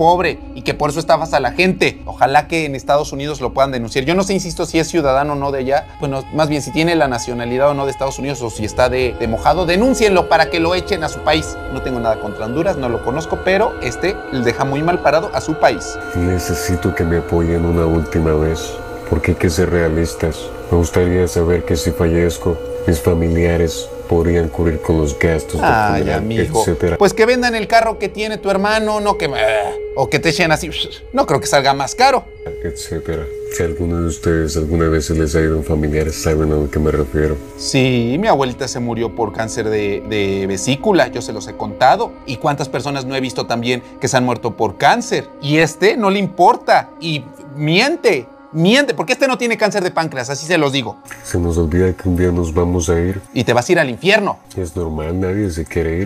y que por eso estafas a la gente. Ojalá que en Estados Unidos lo puedan denunciar. Yo no sé, insisto, si es ciudadano o no de allá. Bueno, más bien si tiene la nacionalidad o no de Estados Unidos o si está de mojado, denúncienlo para que lo echen a su país. No tengo nada contra Honduras, no lo conozco, pero le deja muy mal parado a su país. Necesito que me apoyen una última vez, porque hay que ser realistas. Me gustaría saber que si fallezco, mis familiares podrían cubrir con los gastos de funeral, etcétera. Pues que vendan el carro que tiene tu hermano, no que o que te echen así. No creo que salga más caro, etcétera. Si alguno de ustedes alguna vez se les ha ido un familiar, saben a lo que me refiero. Sí, mi abuelita se murió por cáncer de vesícula, yo se los he contado. ¿Y cuántas personas no he visto también que se han muerto por cáncer? Y no le importa y miente, porque no tiene cáncer de páncreas, así se los digo. Se nos olvida que un día nos vamos a ir. Y te vas a ir al infierno. Es normal, nadie se quiere ir.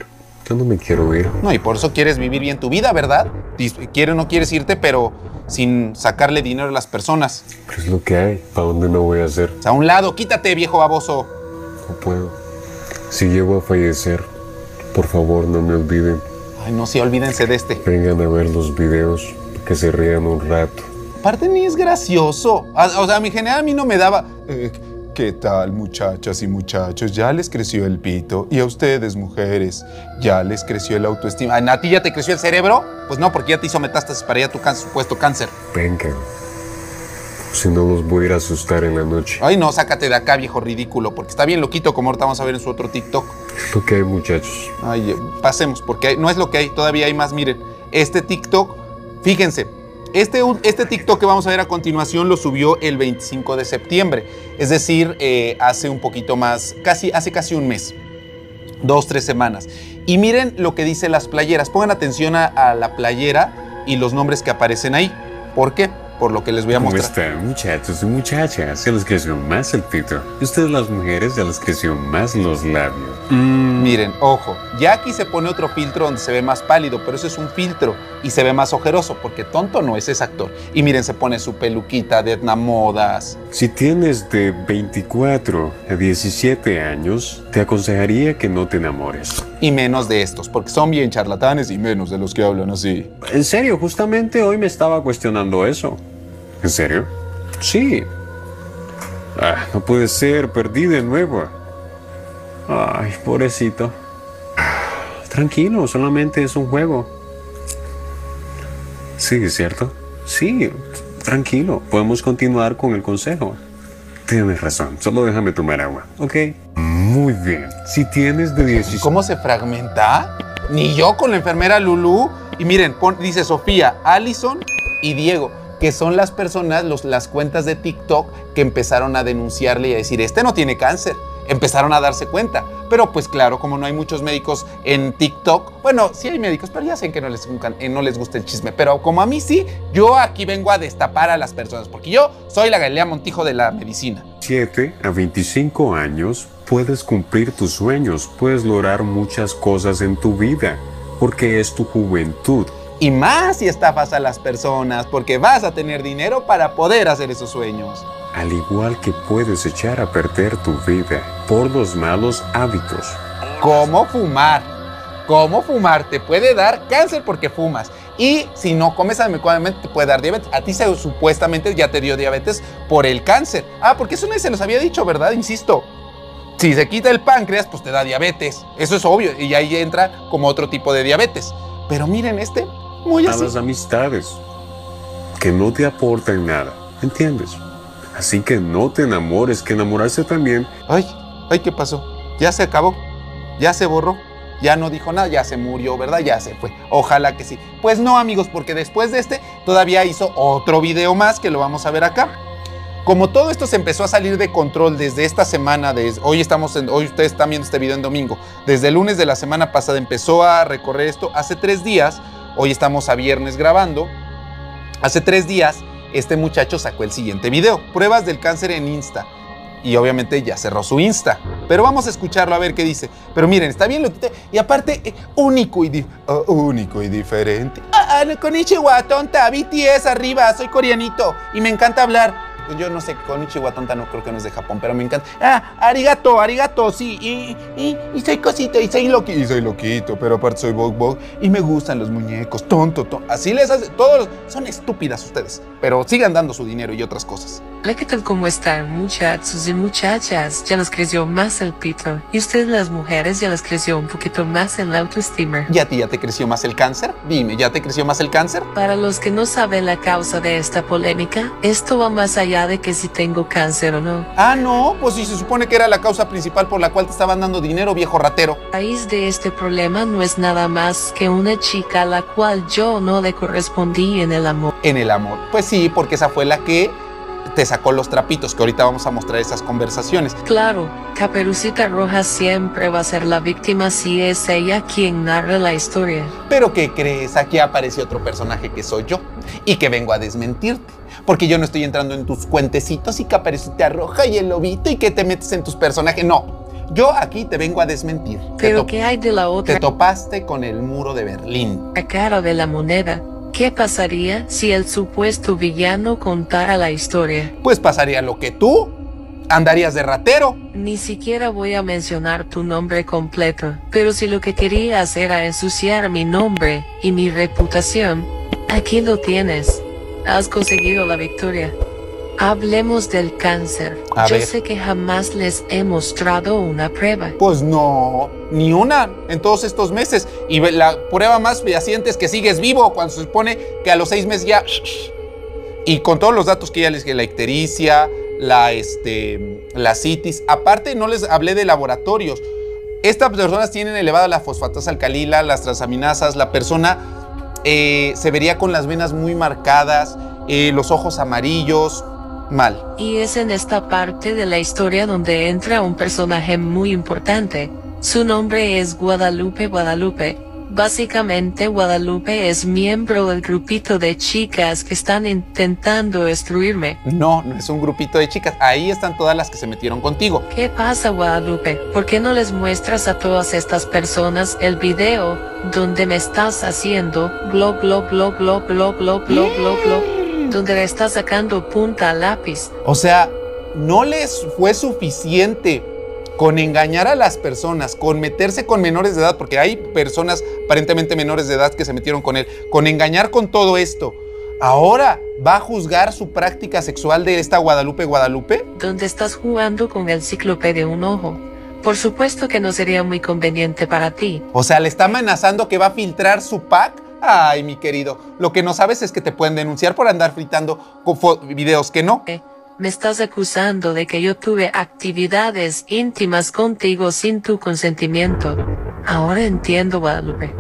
Yo no me quiero ir. No, y por eso quieres vivir bien tu vida, ¿verdad? No quieres irte, pero sin sacarle dinero a las personas. Pero es lo que hay. ¿Para dónde me voy a hacer? A un lado, quítate, viejo baboso. No puedo. Si llego a fallecer, por favor, no me olviden. Ay, no, sí, olvídense de este. Vengan a ver los videos, que se rían un rato. Aparte ni es gracioso. O sea, en general a mí no me daba... ¿Qué tal, muchachas y muchachos? Ya les creció el pito. Y a ustedes, mujeres, ya les creció el autoestima. ¿A ti ya te creció el cerebro? Pues no, porque ya te hizo metástasis para ya tu supuesto cáncer. Vengan. Si no los voy a ir a asustar en la noche. Ay, no, sácate de acá, viejo ridículo, porque está bien loquito, como ahorita vamos a ver en su otro TikTok. Es lo que hay, muchachos. Ay, pasemos, porque no es lo que hay, todavía hay más. Miren, este TikTok, fíjense, este TikTok que vamos a ver a continuación lo subió el 25 de septiembre. Es decir, hace un poquito más, hace casi un mes. 2-3 semanas. Y miren lo que dice las playeras. Pongan atención a la playera y los nombres que aparecen ahí. ¿Por qué? Por lo que les voy a mostrar. ¿Cómo están, muchachos y muchachas? Ya les creció más el pito. Y ustedes, las mujeres, ya les creció más los labios. Miren, ojo, ya aquí se pone otro filtro donde se ve más pálido, pero eso es un filtro y se ve más ojeroso, porque tonto no es ese actor. Y miren, se pone su peluquita de Edna Modas. Si tienes de 24 a 17 años, te aconsejaría que no te enamores. Y menos de estos, porque son bien charlatanes y menos de los que hablan así. En serio, justamente hoy me estaba cuestionando eso. ¿En serio? Sí. No puede ser, perdí de nuevo. Ay, pobrecito. Tranquilo, solamente es un juego. Sí, ¿cierto? Sí, tranquilo, podemos continuar con el consejo. Tienes razón, solo déjame tomar agua, ¿ok? Muy bien, si tienes de 16... ¿Cómo se fragmenta? Ni yo con la enfermera Lulú. Y miren, dice Sofía, Allison y Diego, que son las personas, las cuentas de TikTok que empezaron a denunciarle y a decir, este no tiene cáncer. Empezaron a darse cuenta. Pero pues claro, como no hay muchos médicos en TikTok, bueno, sí hay médicos, pero ya sé que no les gusta el chisme. Pero como a mí sí, yo aquí vengo a destapar a las personas, porque yo soy la Galilea Montijo de la medicina. 7 a 25 años puedes cumplir tus sueños, puedes lograr muchas cosas en tu vida, porque es tu juventud. Y más si estafas a las personas, porque vas a tener dinero para poder hacer esos sueños. Al igual que puedes echar a perder tu vida por los malos hábitos. ¿Cómo fumar? ¿Cómo fumar? Te puede dar cáncer porque fumas. Y si no comes adecuadamente te puede dar diabetes. A ti supuestamente ya te dio diabetes por el cáncer. Porque eso no se los había dicho, ¿verdad? Insisto. Si se quita el páncreas, pues te da diabetes. Eso es obvio. Y ahí entra como otro tipo de diabetes. Pero miren muy así. A las amistades que no te aportan nada. ¿Entiendes? Así que no te enamores, que enamorarse también. Ay, ¿qué pasó? Ya se acabó, ya se borró, ya no dijo nada, ya se murió, ¿verdad? Ya se fue. Ojalá que sí. Pues no, amigos, porque después de este todavía hizo otro video más que lo vamos a ver acá. Como todo esto se empezó a salir de control desde esta semana, hoy ustedes están viendo este video en domingo, desde el lunes de la semana pasada empezó a recorrer esto. Hace 3 días, hoy estamos a viernes grabando, hace 3 días este muchacho sacó el siguiente video, pruebas del cáncer en Insta. Y obviamente ya cerró su Insta. Pero vamos a escucharlo a ver qué dice. Pero miren, está bien loquito. Y aparte, único y diferente. Konnichiwa, tonta, BTS arriba, soy coreanito. Y me encanta hablar. Yo no sé, Konnichiwa, tonta, no creo que no es de Japón, pero me encanta. Arigato, sí. Y soy cosito, y soy loquito, pero aparte soy bog. Y me gustan los muñecos, tonto. Así les hace, todos son estúpidas ustedes. Pero sigan dando su dinero y otras cosas. Hola, ¿qué tal? ¿Cómo están, muchachos y muchachas? Ya les creció más el pito. Y ustedes, las mujeres, ya les creció un poquito más el autoestima. ¿Y a ti ya te creció más el cáncer? Dime, ¿ya te creció más el cáncer? Para los que no saben la causa de esta polémica, esto va más allá de que si tengo cáncer o no. No, pues si se supone que era la causa principal por la cual te estaban dando dinero, viejo ratero. La raíz de este problema no es nada más que una chica a la cual yo no le correspondí en el amor. En el amor, pues sí, porque esa fue la que te sacó los trapitos, que ahorita vamos a mostrar esas conversaciones. Claro, Caperucita Roja siempre va a ser la víctima si es ella quien narra la historia. ¿Pero qué crees? Aquí aparece otro personaje que soy yo y que vengo a desmentirte. Porque yo no estoy entrando en tus cuentecitos y Caperucita Roja y el lobito y que te metes en tus personajes. No, Yo aquí te vengo a desmentir. Pero ¿qué hay de la otra? Te topaste con el muro de Berlín. La cara de la moneda. ¿Qué pasaría si el supuesto villano contara la historia? Pues pasaría lo que tú. Andarías de ratero. Ni siquiera voy a mencionar tu nombre completo, pero si lo que querías era ensuciar mi nombre y mi reputación, aquí lo tienes. Has conseguido la victoria. Hablemos del cáncer. Yo sé que jamás les he mostrado una prueba. Pues no, ni una en todos estos meses. Y la prueba más fehaciente es que sigues vivo cuando se supone que a los 6 meses ya... Y con todos los datos que ya les dije, la ictericia, la citis. Aparte, no les hablé de laboratorios. Estas personas tienen elevada la fosfatasa alcalila, las transaminasas. La persona se vería con las venas muy marcadas, los ojos amarillos, mal. Y es en esta parte de la historia donde entra un personaje muy importante. Su nombre es Guadalupe Guadalupe. Básicamente, Guadalupe es miembro del grupito de chicas que están intentando destruirme. No, no es un grupito de chicas. Ahí están todas las que se metieron contigo. ¿Qué pasa, Guadalupe? ¿Por qué no les muestras a todas estas personas el video donde me estás haciendo blog, blog, blog, blog, blog, blog, blog, blog, blog, donde le estás sacando punta al lápiz? O sea, no les fue suficiente con engañar a las personas, con meterse con menores de edad, porque hay personas aparentemente menores de edad que se metieron con él, con engañar con todo esto. Ahora va a juzgar su práctica sexual de esta Guadalupe Guadalupe. Donde estás jugando con el cíclope de un ojo. Por supuesto que no sería muy conveniente para ti. O sea, le está amenazando que va a filtrar su pack. Ay, mi querido, lo que no sabes es que te pueden denunciar por andar fritando videos que no. Me estás acusando de que yo tuve actividades íntimas contigo sin tu consentimiento. Ahora entiendo, Guadalupe.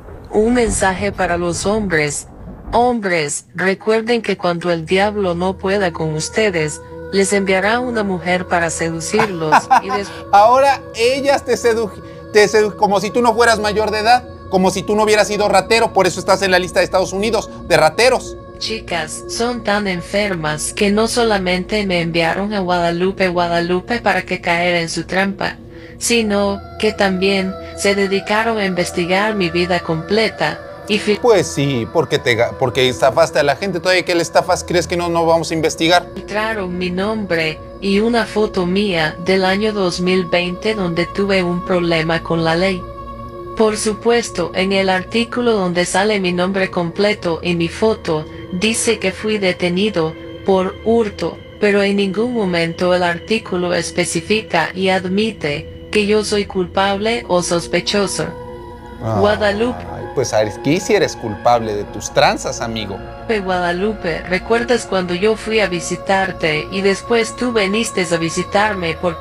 Un mensaje para los hombres. Hombres, recuerden que cuando el diablo no pueda con ustedes, les enviará una mujer para seducirlos. Y ahora ellas te seducen como si tú no fueras mayor de edad, como si tú no hubieras sido ratero, por eso estás en la lista de Estados Unidos de rateros. Chicas, son tan enfermas que no solamente me enviaron a Guadalupe Guadalupe para que caer en su trampa, sino que también se dedicaron a investigar mi vida completa. Y pues sí, porque estafaste a la gente. Todavía que le estafas, ¿crees que no vamos a investigar? Filtraron mi nombre y una foto mía del año 2020 donde tuve un problema con la ley. Por supuesto, en el artículo donde sale mi nombre completo y mi foto, dice que fui detenido por hurto, pero en ningún momento el artículo especifica y admite que yo soy culpable o sospechoso. Guadalupe. Pues aquí sí eres culpable de tus tranzas, amigo. Guadalupe, ¿recuerdas cuando yo fui a visitarte y después tú viniste a visitarme porque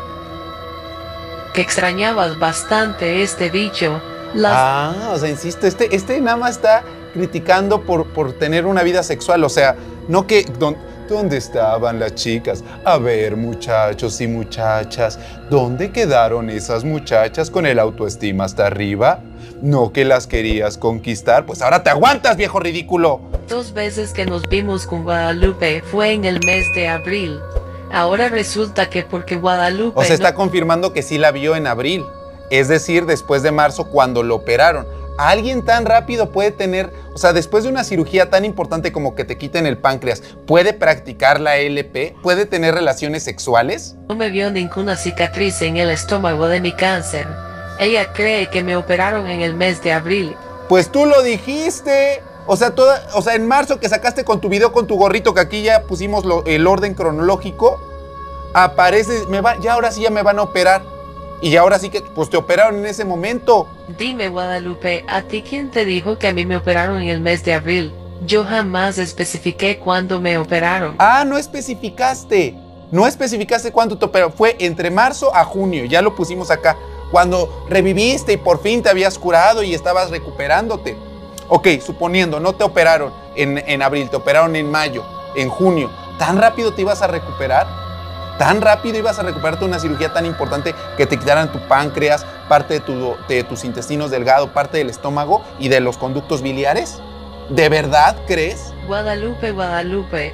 extrañabas bastante este bicho? O sea, insisto, este nada más está criticando por tener una vida sexual, o sea, no que... ¿Dónde estaban las chicas? A ver, muchachos y muchachas, ¿dónde quedaron esas muchachas con el autoestima hasta arriba? ¿No que las querías conquistar? Pues ahora te aguantas, viejo ridículo. 2 veces que nos vimos con Guadalupe fue en el mes de abril. Ahora resulta que porque Guadalupe... O sea, está confirmando que sí la vio en abril. Es decir, después de marzo, cuando lo operaron. ¿Alguien tan rápido puede tener, o sea, después de una cirugía tan importante como que te quiten el páncreas, puede practicar la LP? ¿Puede tener relaciones sexuales? No me vio ninguna cicatriz en el estómago de mi cáncer. Ella cree que me operaron en el mes de abril. Pues tú lo dijiste. O sea, en marzo que sacaste con tu video con tu gorrito, que aquí ya pusimos el orden cronológico, aparece, ya ahora sí ya me van a operar. Y ahora sí que, pues te operaron en ese momento. Dime, Guadalupe, ¿a ti quién te dijo que a mí me operaron en el mes de abril? Yo jamás especifiqué cuándo me operaron. No especificaste. No especificaste cuándo te operaron. Fue entre marzo a junio, ya lo pusimos acá. Cuando reviviste y por fin te habías curado y estabas recuperándote. Ok, suponiendo, no te operaron en abril, te operaron en mayo, en junio. ¿Tan rápido te ibas a recuperar? ¿Tan rápido ibas a recuperarte una cirugía tan importante que te quitaran tu páncreas, parte de tus intestinos delgados, parte del estómago y de los conductos biliares? ¿De verdad crees? Guadalupe, Guadalupe,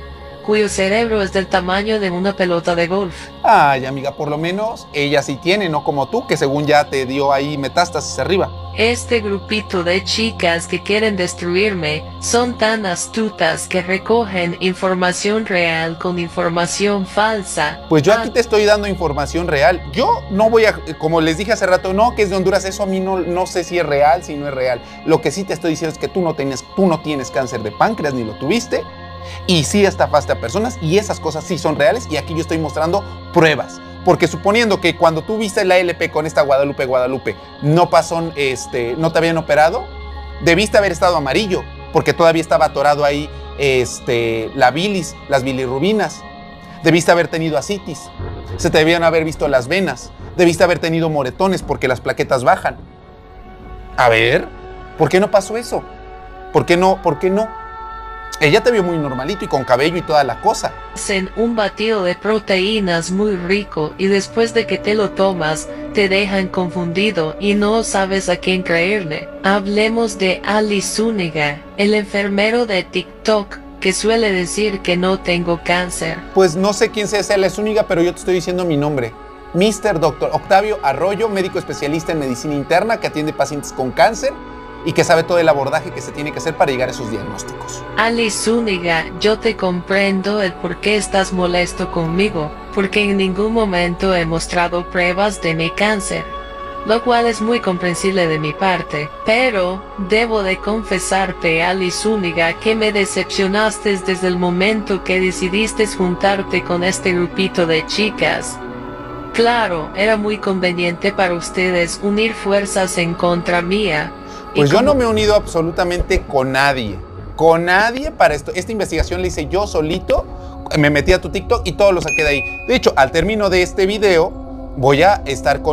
cuyo cerebro es del tamaño de una pelota de golf. Ay, amiga, por lo menos ella sí tiene, no como tú, que según ya te dio ahí metástasis arriba. Este grupito de chicas que quieren destruirme son tan astutas que recogen información real con información falsa. Pues yo aquí te estoy dando información real. Yo no voy a, como les dije hace rato, no, que es de Honduras, eso a mí no sé si es real, si no es real. Lo que sí te estoy diciendo es que tú no tienes cáncer de páncreas, ni lo tuviste, y sí estafaste a personas, y esas cosas sí son reales, y aquí yo estoy mostrando pruebas. Porque suponiendo que cuando tú viste la LP con esta Guadalupe, no pasó, no te habían operado, debiste haber estado amarillo, porque todavía estaba atorado ahí la bilis, las bilirrubinas. Debiste haber tenido ascitis, se te debían haber visto las venas, debiste haber tenido moretones porque las plaquetas bajan. A ver, ¿por qué no pasó eso? ¿Por qué no? ¿Por qué no? Ella te vio muy normalito y con cabello y toda la cosa. Hacen un batido de proteínas muy rico y después de que te lo tomas, te dejan confundido y no sabes a quién creerle. Hablemos de Ali Zúñiga, el enfermero de TikTok que suele decir que no tengo cáncer. Pues no sé quién sea Ali Zúñiga, pero yo te estoy diciendo mi nombre. Mr. Dr. Octavio Arroyo, médico especialista en medicina interna que atiende pacientes con cáncer y que sabe todo el abordaje que se tiene que hacer para llegar a esos diagnósticos. Ali Zúñiga, yo te comprendo el por qué estás molesto conmigo, porque en ningún momento he mostrado pruebas de mi cáncer, lo cual es muy comprensible de mi parte, pero debo de confesarte, Ali Zúñiga, que me decepcionaste desde el momento que decidiste juntarte con este grupito de chicas. Claro, era muy conveniente para ustedes unir fuerzas en contra mía. Pues yo no me he unido absolutamente con nadie para esto. Esta investigación la hice yo solito, me metí a tu TikTok y todo lo saqué de ahí. De hecho, al término de este video, voy a estar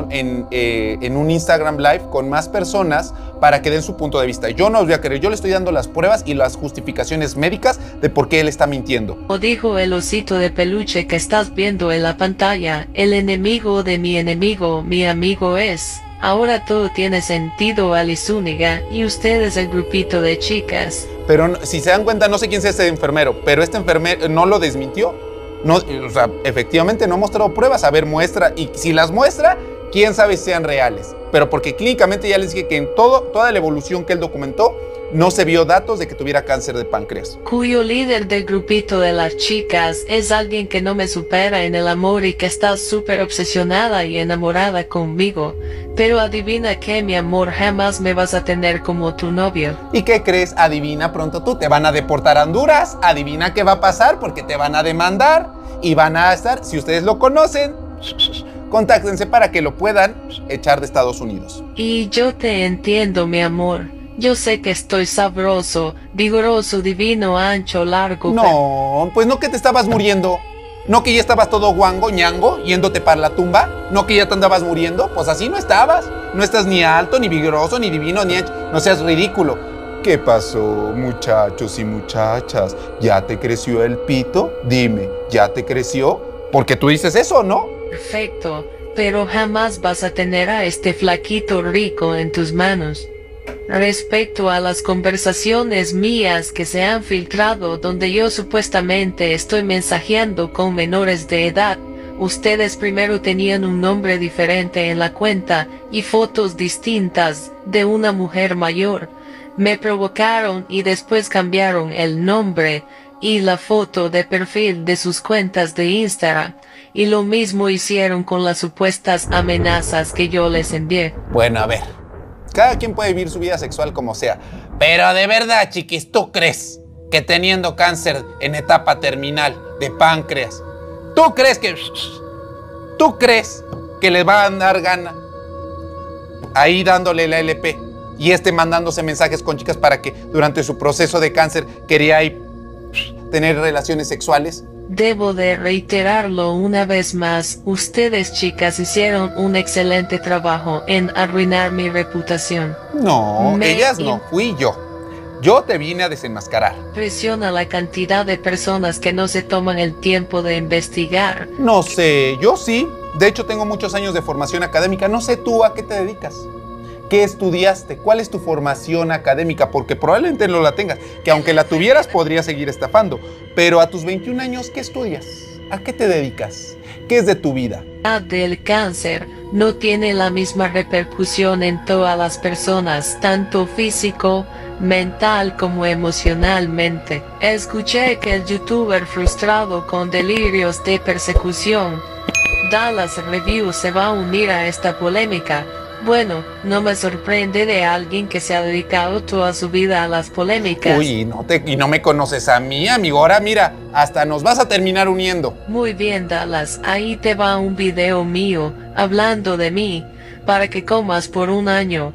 en un Instagram Live con más personas para que den su punto de vista. Yo no os voy a creer, yo le estoy dando las pruebas y las justificaciones médicas de por qué él está mintiendo. O dijo el osito de peluche que estás viendo en la pantalla, el enemigo de mi enemigo, mi amigo es. Ahora todo tiene sentido, Ali Zúñiga, y ustedes el grupito de chicas. Pero si se dan cuenta, no sé quién es este enfermero, pero este enfermero no lo desmintió. No, o sea, efectivamente no ha mostrado pruebas. A ver, muestra, y si las muestra, quién sabe si sean reales. Pero porque clínicamente ya les dije que en toda la evolución que él documentó, no se vio datos de que tuviera cáncer de páncreas. Cuyo líder del grupito de las chicas es alguien que no me supera en el amor y que está súper obsesionada y enamorada conmigo. Pero adivina que, mi amor, jamás me vas a tener como tu novio. ¿Y qué crees? Adivina, pronto tú te van a deportar a Honduras. Adivina qué va a pasar porque te van a demandar y van a estar, si ustedes lo conocen, contáctense para que lo puedan echar de Estados Unidos. Y yo te entiendo, mi amor. Yo sé que estoy sabroso, vigoroso, divino, ancho, largo. No, pues no que te estabas muriendo. No que ya estabas todo guango, ñango, yéndote para la tumba. No que ya te andabas muriendo. Pues así no estabas. No estás ni alto, ni vigoroso, ni divino, ni ancho. No seas ridículo. ¿Qué pasó, muchachos y muchachas? ¿Ya te creció el pito? Dime, ¿ya te creció? Porque tú dices eso, ¿no? Perfecto, pero jamás vas a tener a este flaquito rico en tus manos. Respecto a las conversaciones mías que se han filtrado donde yo supuestamente estoy mensajeando con menores de edad, ustedes primero tenían un nombre diferente en la cuenta y fotos distintas de una mujer mayor. Me provocaron y después cambiaron el nombre y la foto de perfil de sus cuentas de Instagram. Y lo mismo hicieron con las supuestas amenazas que yo les envié. Bueno, a ver. Cada quien puede vivir su vida sexual como sea. Pero de verdad, chiquis, ¿tú crees que teniendo cáncer en etapa terminal de páncreas, ¿tú crees que les va a dar gana ahí dándole la LP y mandándose mensajes con chicas para que durante su proceso de cáncer quería ahí tener relaciones sexuales? Debo de reiterarlo una vez más, ustedes chicas hicieron un excelente trabajo en arruinar mi reputación. No, ellas no, fui yo. Yo te vine a desenmascarar. Presiona la cantidad de personas que no se toman el tiempo de investigar. No sé, yo sí. De hecho tengo muchos años de formación académica. No sé tú a qué te dedicas. ¿Qué estudiaste? ¿Cuál es tu formación académica? Porque probablemente no la tengas, que aunque la tuvieras podrías seguir estafando. Pero a tus 21 años, ¿qué estudias? ¿A qué te dedicas? ¿Qué es de tu vida? Del cáncer no tiene la misma repercusión en todas las personas, tanto físico, mental como emocionalmente. Escuché que el youtuber frustrado con delirios de persecución, Dallas Review, se va a unir a esta polémica. Bueno, no me sorprende de alguien que se ha dedicado toda su vida a las polémicas. Uy, y no me conoces a mí, amigo. Ahora mira, hasta nos vas a terminar uniendo. Muy bien, Dallas, ahí te va un video mío hablando de mí para que comas por un año.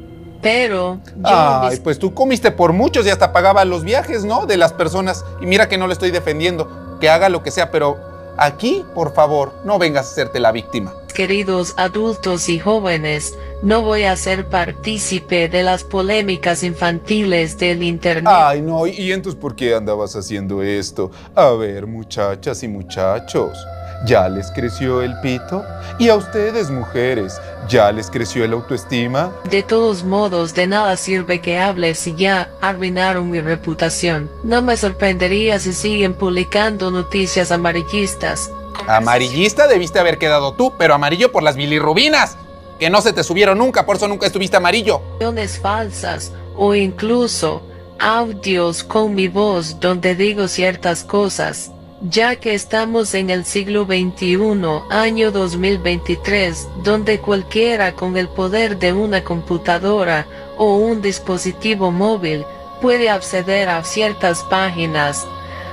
Pero ay, pues tú comiste por muchos y hasta pagaba los viajes, ¿no? De las personas. Y mira que no le estoy defendiendo, que haga lo que sea, pero aquí, por favor, no vengas a hacerte la víctima. Queridos adultos y jóvenes, no voy a ser partícipe de las polémicas infantiles del internet. Ay, no, ¿y entonces por qué andabas haciendo esto? A ver, muchachas y muchachos, ¿ya les creció el pito? Y a ustedes, mujeres, ¿ya les creció el autoestima? De todos modos, de nada sirve que hables y ya arruinaron mi reputación. No me sorprendería si siguen publicando noticias amarillistas. Amarillista debiste haber quedado tú, pero amarillo por las bilirrubinas, que no se te subieron nunca, por eso nunca estuviste amarillo. Falsas o incluso audios con mi voz donde digo ciertas cosas. Ya que estamos en el siglo XXI, año 2023, donde cualquiera con el poder de una computadora o un dispositivo móvil puede acceder a ciertas páginas,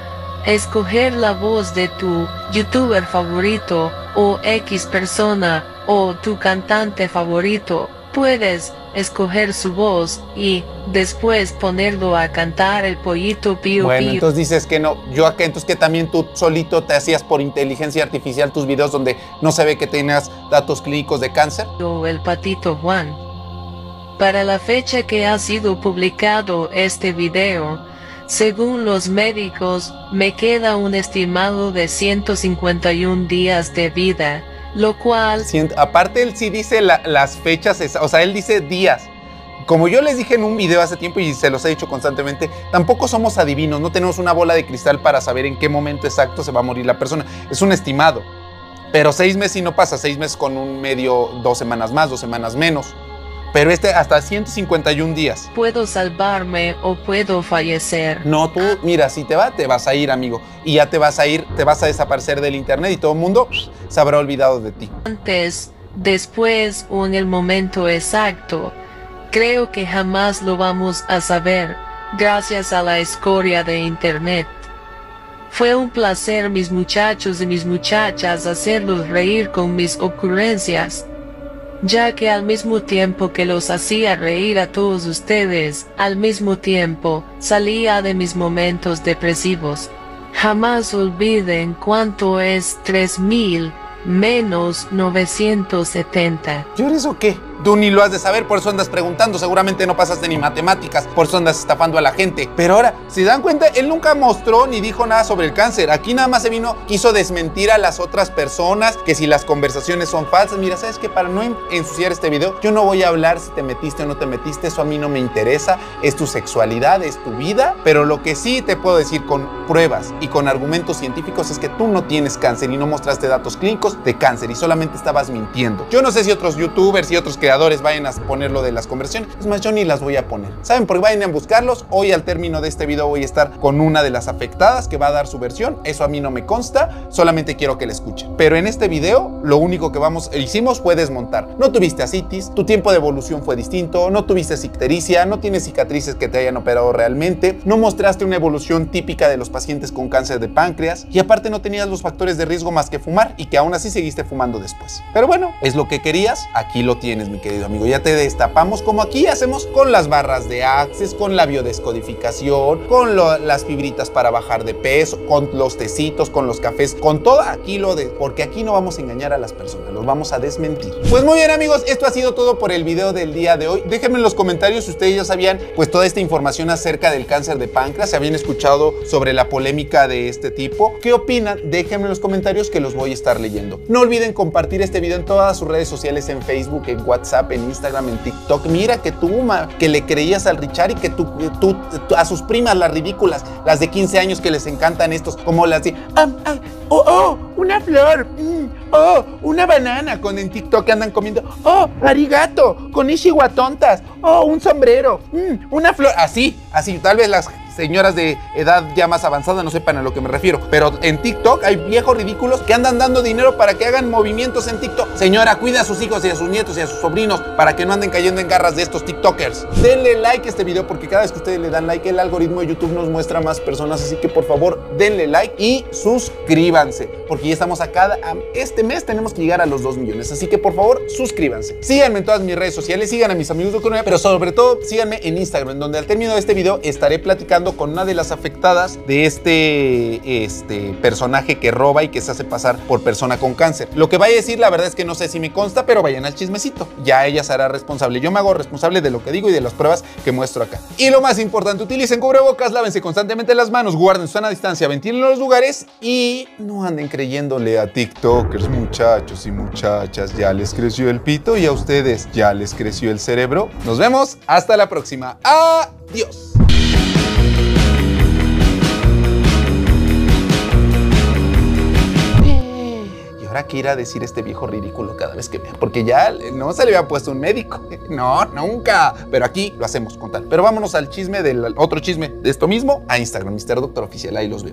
escoger la voz de tu youtuber favorito o X persona o tu cantante favorito. Puedes escoger su voz y después ponerlo a cantar el pollito pío Bueno, pío. entonces dices que no. Yo acá, entonces que también tú solito te hacías por inteligencia artificial tus videos donde no se ve que tenías datos clínicos de cáncer. O el patito Juan. Para la fecha que ha sido publicado este video, según los médicos, me queda un estimado de 151 días de vida, lo cual... Aparte él sí dice las fechas, o sea, él dice días. Como yo les dije en un video hace tiempo y se los he dicho constantemente, tampoco somos adivinos, no tenemos una bola de cristal para saber en qué momento exacto se va a morir la persona. Es un estimado. Pero 6 meses sí no pasa, 6 meses con un medio, 2 semanas más, 2 semanas menos. Pero hasta 151 días. Puedo salvarme o puedo fallecer. No, tú, mira, si te vas a ir, amigo. Y ya te vas a ir, te vas a desaparecer del internet y todo el mundo se habrá olvidado de ti. Antes, después o en el momento exacto, creo que jamás lo vamos a saber, gracias a la escoria de internet. Fue un placer, mis muchachos y mis muchachas, hacerlos reír con mis ocurrencias, ya que al mismo tiempo que los hacía reír a todos ustedes, al mismo tiempo salía de mis momentos depresivos. Jamás olviden cuánto es 3000 menos 970. ¿Yo eres o qué? Tú ni lo has de saber, por eso andas preguntando. Seguramente no pasaste ni matemáticas, por eso andas estafando a la gente. Pero ahora, si dan cuenta, él nunca mostró ni dijo nada sobre el cáncer. Aquí nada más quiso desmentir a las otras personas, que si las conversaciones son falsas. Mira, ¿sabes qué? Para no ensuciar este video, yo no voy a hablar si te metiste o no te metiste. Eso a mí no me interesa. Es tu sexualidad, es tu vida. Pero lo que sí te puedo decir con pruebas y con argumentos científicos es que tú no tienes cáncer y no mostraste datos clínicos de cáncer y solamente estabas mintiendo. Yo no sé si otros youtubers y otros creadores vayan a poner lo de las conversiones. Es más, yo ni las voy a poner. ¿Saben? Porque vayan a buscarlos. Hoy al término de este video voy a estar con una de las afectadas que va a dar su versión. Eso a mí no me consta. Solamente quiero que la escuchen. Pero en este video lo único que hicimos fue desmontar. No tuviste ascitis, tu tiempo de evolución fue distinto, no tuviste ictericia, no tienes cicatrices que te hayan operado realmente, no mostraste una evolución típica de los pacientes con cáncer de páncreas y aparte no tenías los factores de riesgo más que fumar y que aún así seguiste fumando después. Pero bueno, es lo que querías. Aquí lo tienes, mi querido amigo. Ya te destapamos como aquí hacemos con las barras de Access, con la biodescodificación, con las fibritas para bajar de peso, con los tecitos, con los cafés, con todo aquí porque aquí no vamos a engañar a las personas, los vamos a desmentir. Pues muy bien, amigos, esto ha sido todo por el video del día de hoy. Déjenme en los comentarios si ustedes ya sabían pues toda esta información acerca del cáncer de páncreas, si habían escuchado sobre la polémica de este tipo. ¿Qué opinan? Déjenme en los comentarios que los voy a estar leyendo. No olviden compartir este video en todas sus redes sociales, en Facebook, en WhatsApp, WhatsApp, en Instagram, en TikTok. Mira que tú, que le creías al Richard y que tú a sus primas, las ridículas, las de 15 años que les encantan estos, como las de, una flor, una banana, con en TikTok andan comiendo, arigato, con tontas, un sombrero, una flor, así, tal vez las señoras de edad ya más avanzada no sepan a lo que me refiero, pero en TikTok hay viejos ridículos que andan dando dinero para que hagan movimientos en TikTok. Señora, cuida a sus hijos y a sus nietos y a sus sobrinos para que no anden cayendo en garras de estos TikTokers. Denle like a este video porque cada vez que ustedes le dan like, el algoritmo de YouTube nos muestra más personas, así que por favor denle like y suscríbanse, porque ya estamos este mes tenemos que llegar a los 2 millones, así que por favor suscríbanse. Síganme en todas mis redes sociales, sigan a mis amigos de Economía, pero sobre todo síganme en Instagram, en donde al término de este video estaré platicando con una de las afectadas de este personaje que roba y que se hace pasar por persona con cáncer. Lo que vaya a decir, la verdad es que no sé si me consta, pero vayan al chismecito. Ya ella será responsable. Yo me hago responsable de lo que digo y de las pruebas que muestro acá. Y lo más importante, utilicen cubrebocas, lávense constantemente las manos, guarden su sana distancia, ventilen los lugares y no anden creyéndole a TikTokers, muchachos y muchachas. Ya les creció el pito y a ustedes ya les creció el cerebro. Nos vemos hasta la próxima. Adiós. Ahora que ir a decir este viejo ridículo cada vez que vea, porque ya no se le había puesto un médico, no, nunca, pero aquí lo hacemos con tal. Pero vámonos al chisme del otro chisme de esto mismo, a Instagram, Mr. Doctor Oficial, ahí los veo.